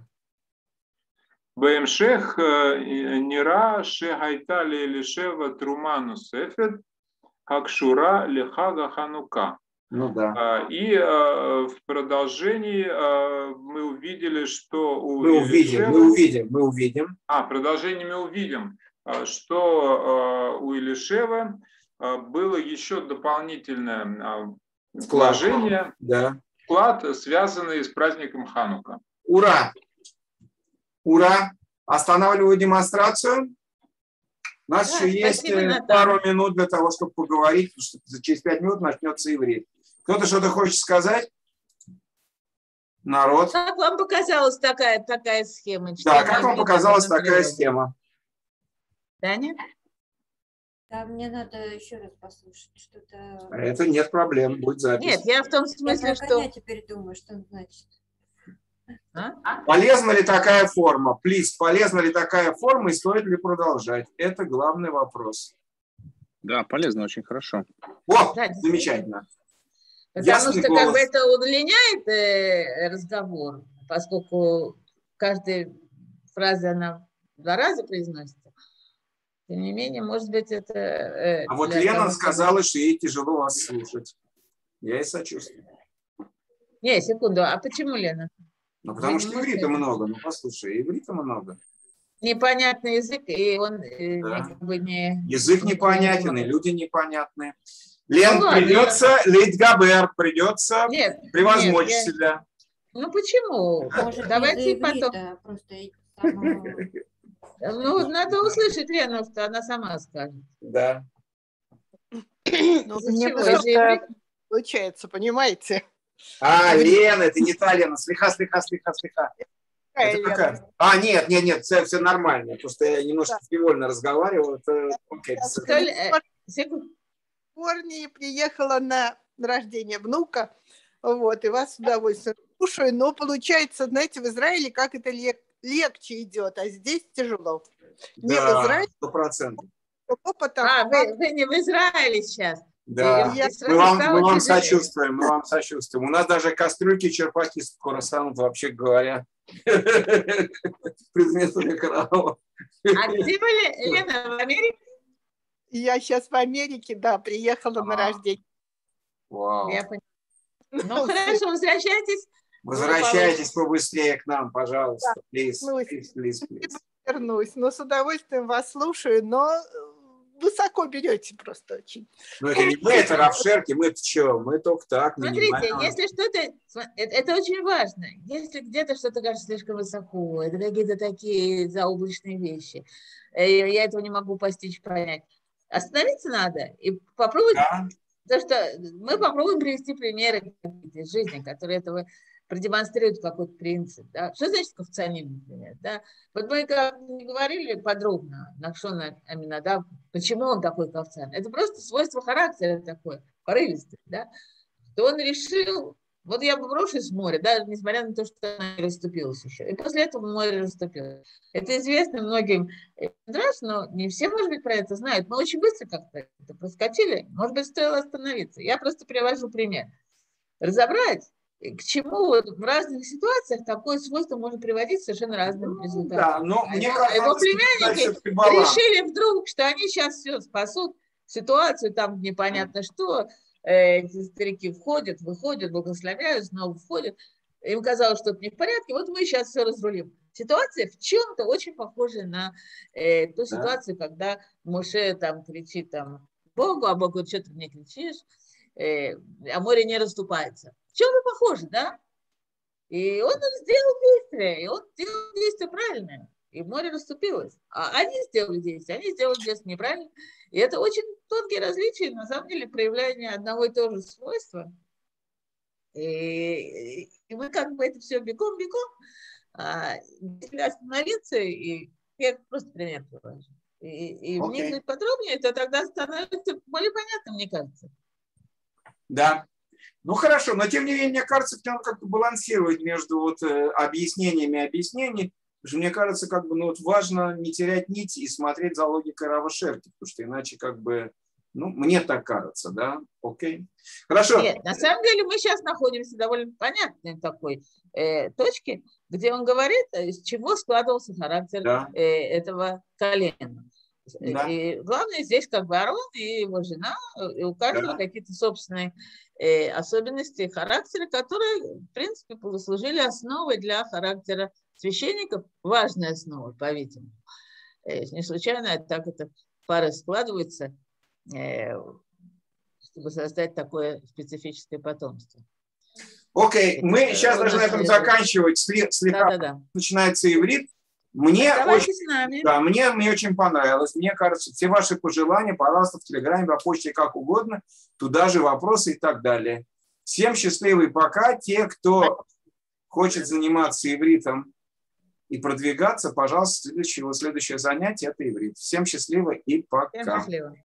Бэмшех нира шехайта лелишева труману сефет хакшура лехага ханука. Ну да. И в продолжении мы увидели, что мы увидим. В продолжении мы увидим, что у Элишева было еще дополнительное вложение, вклад, связанный с праздником Ханука. Ура! Ура! Останавливаю демонстрацию. У нас еще есть пару минут для того, чтобы поговорить, потому что через 5 минут начнется иврит. Кто-то что-то хочет сказать? Народ. Как вам показалась такая схема? Да, как вам показалась такая схема? Таня? Да, мне надо еще раз послушать что-то. Это нет проблем, будет запись. Нет, я в том смысле, что... Я теперь думаю, что он значит. Полезна ли такая форма? Полезна ли такая форма и стоит ли продолжать? Это главный вопрос. Да, полезно, очень хорошо. О, да, замечательно. Потому что как бы это удлиняет разговор, поскольку каждая фраза, она 2 раза произносится. Тем не менее, может быть, это... А вот Лена сказала, что ей тяжело вас слушать. Я ей сочувствую. Не, секунду, а почему, Лена? Ну, потому что иврита много. Ну, послушай, иврита много. Непонятный язык, и он как бы не... Язык непонятен, и люди непонятные. Лен, придется, Лейтгабер, придется превозмочь себя. Ну, почему? Может, давайте потом... Ну, надо услышать Лену, что она сама скажет. Да. Мне получается, понимаете? Лена, это не та Лена. Слегка. Нет, все нормально. Просто я немножко невольно разговариваю. В Корни приехала на рождение внука, вот, и вас с удовольствием слушаю, но получается, знаете, в Израиле как это легче идет, а здесь тяжело. Не в Израиле. 100%. Вы не в Израиле сейчас. Да, мы вам сочувствуем, У нас даже кастрюльки черпаки скоро станут, вообще говоря, предметами караула. А где были, Лена, в Америке? Я сейчас в Америке, да, приехала на рождение. Вау. Ну, хорошо, возвращайтесь. Возвращайтесь побыстрее к нам, пожалуйста. Please. Вернусь. Но с удовольствием вас слушаю, но высоко берете просто очень. Ну, это не мы, это равшерки, мы-то что? Мы только так. Смотрите, если что-то... Это очень важно. Если где-то что-то кажется слишком высоко, это какие-то такие заоблачные вещи, я этого не могу постичь, понять. Остановиться надо и попробовать... Да. Потому что мы попробуем привести примеры из жизни, которые этого продемонстрируют какой-то принцип. Да? Что значит ковцаним, например? Да? Вот мы как говорили подробно, Нахшон Аминадав, почему он такой ковцан. Это просто свойство характера такое, порывистый. Да? Что он решил Вот я брошусь в море, да, несмотря на то, что она не расступилась еще. И после этого море расступилось. Это известно многим. Но не все, может быть, про это знают. Мы очень быстро как-то это проскочили. Может быть, стоило остановиться. Я просто привожу пример. Разобрать, к чему вот в разных ситуациях такое свойство может приводить к совершенно разным результатам. Да, но мне кажется, его племянники решили вдруг, что они сейчас все спасут ситуацию, там непонятно что. Эти старики входят, выходят, благословляют, снова входят. Им казалось, что это не в порядке, вот мы сейчас все разрулим. Ситуация в чем-то очень похожа на ту ситуацию, когда Моше там кричит там, Богу, а Богу, что ты мне кричишь, а море не расступается. В чем-то похоже, да? И он сделал действие, и он сделал действие правильное. И море расступилось. А они сделали действие неправильно. И это очень тонкие различия, на самом деле, проявление одного и того же свойства. И мы как бы это все бегом. Если остановиться, и я просто пример привожу, и вникнуть подробнее, то тогда становится более понятно, мне кажется. Да. Ну хорошо, но тем не менее, мне кажется, что он как-то балансирует между вот объяснениями и объяснениями. Потому что мне кажется, как бы, ну, вот важно не терять нить и смотреть за логикой Рава Шерки, потому что иначе как бы, ну, мне так кажется, да, окей. Хорошо. Нет, на самом деле мы сейчас находимся в довольно понятной такой точке, где он говорит, из чего складывался характер этого колена. Да. И главное здесь как бы Аарон и его жена, и у каждого какие-то собственные особенности характера, которые, в принципе, послужили основой для характера священников, важная основа, по-видимому. Не случайно так эта пара складывается, чтобы создать такое специфическое потомство. Окей, мы сейчас должны на этом заканчивать. Слегка начинается иврит. Мне очень понравилось. Мне кажется, все ваши пожелания, пожалуйста, в Телеграме, по почте, как угодно. Туда же вопросы и так далее. Всем счастливый пока. Те, кто хочет заниматься ивритом и продвигаться, пожалуйста, следующее занятие – это иврит. Всем счастливо и пока. Всем счастливо.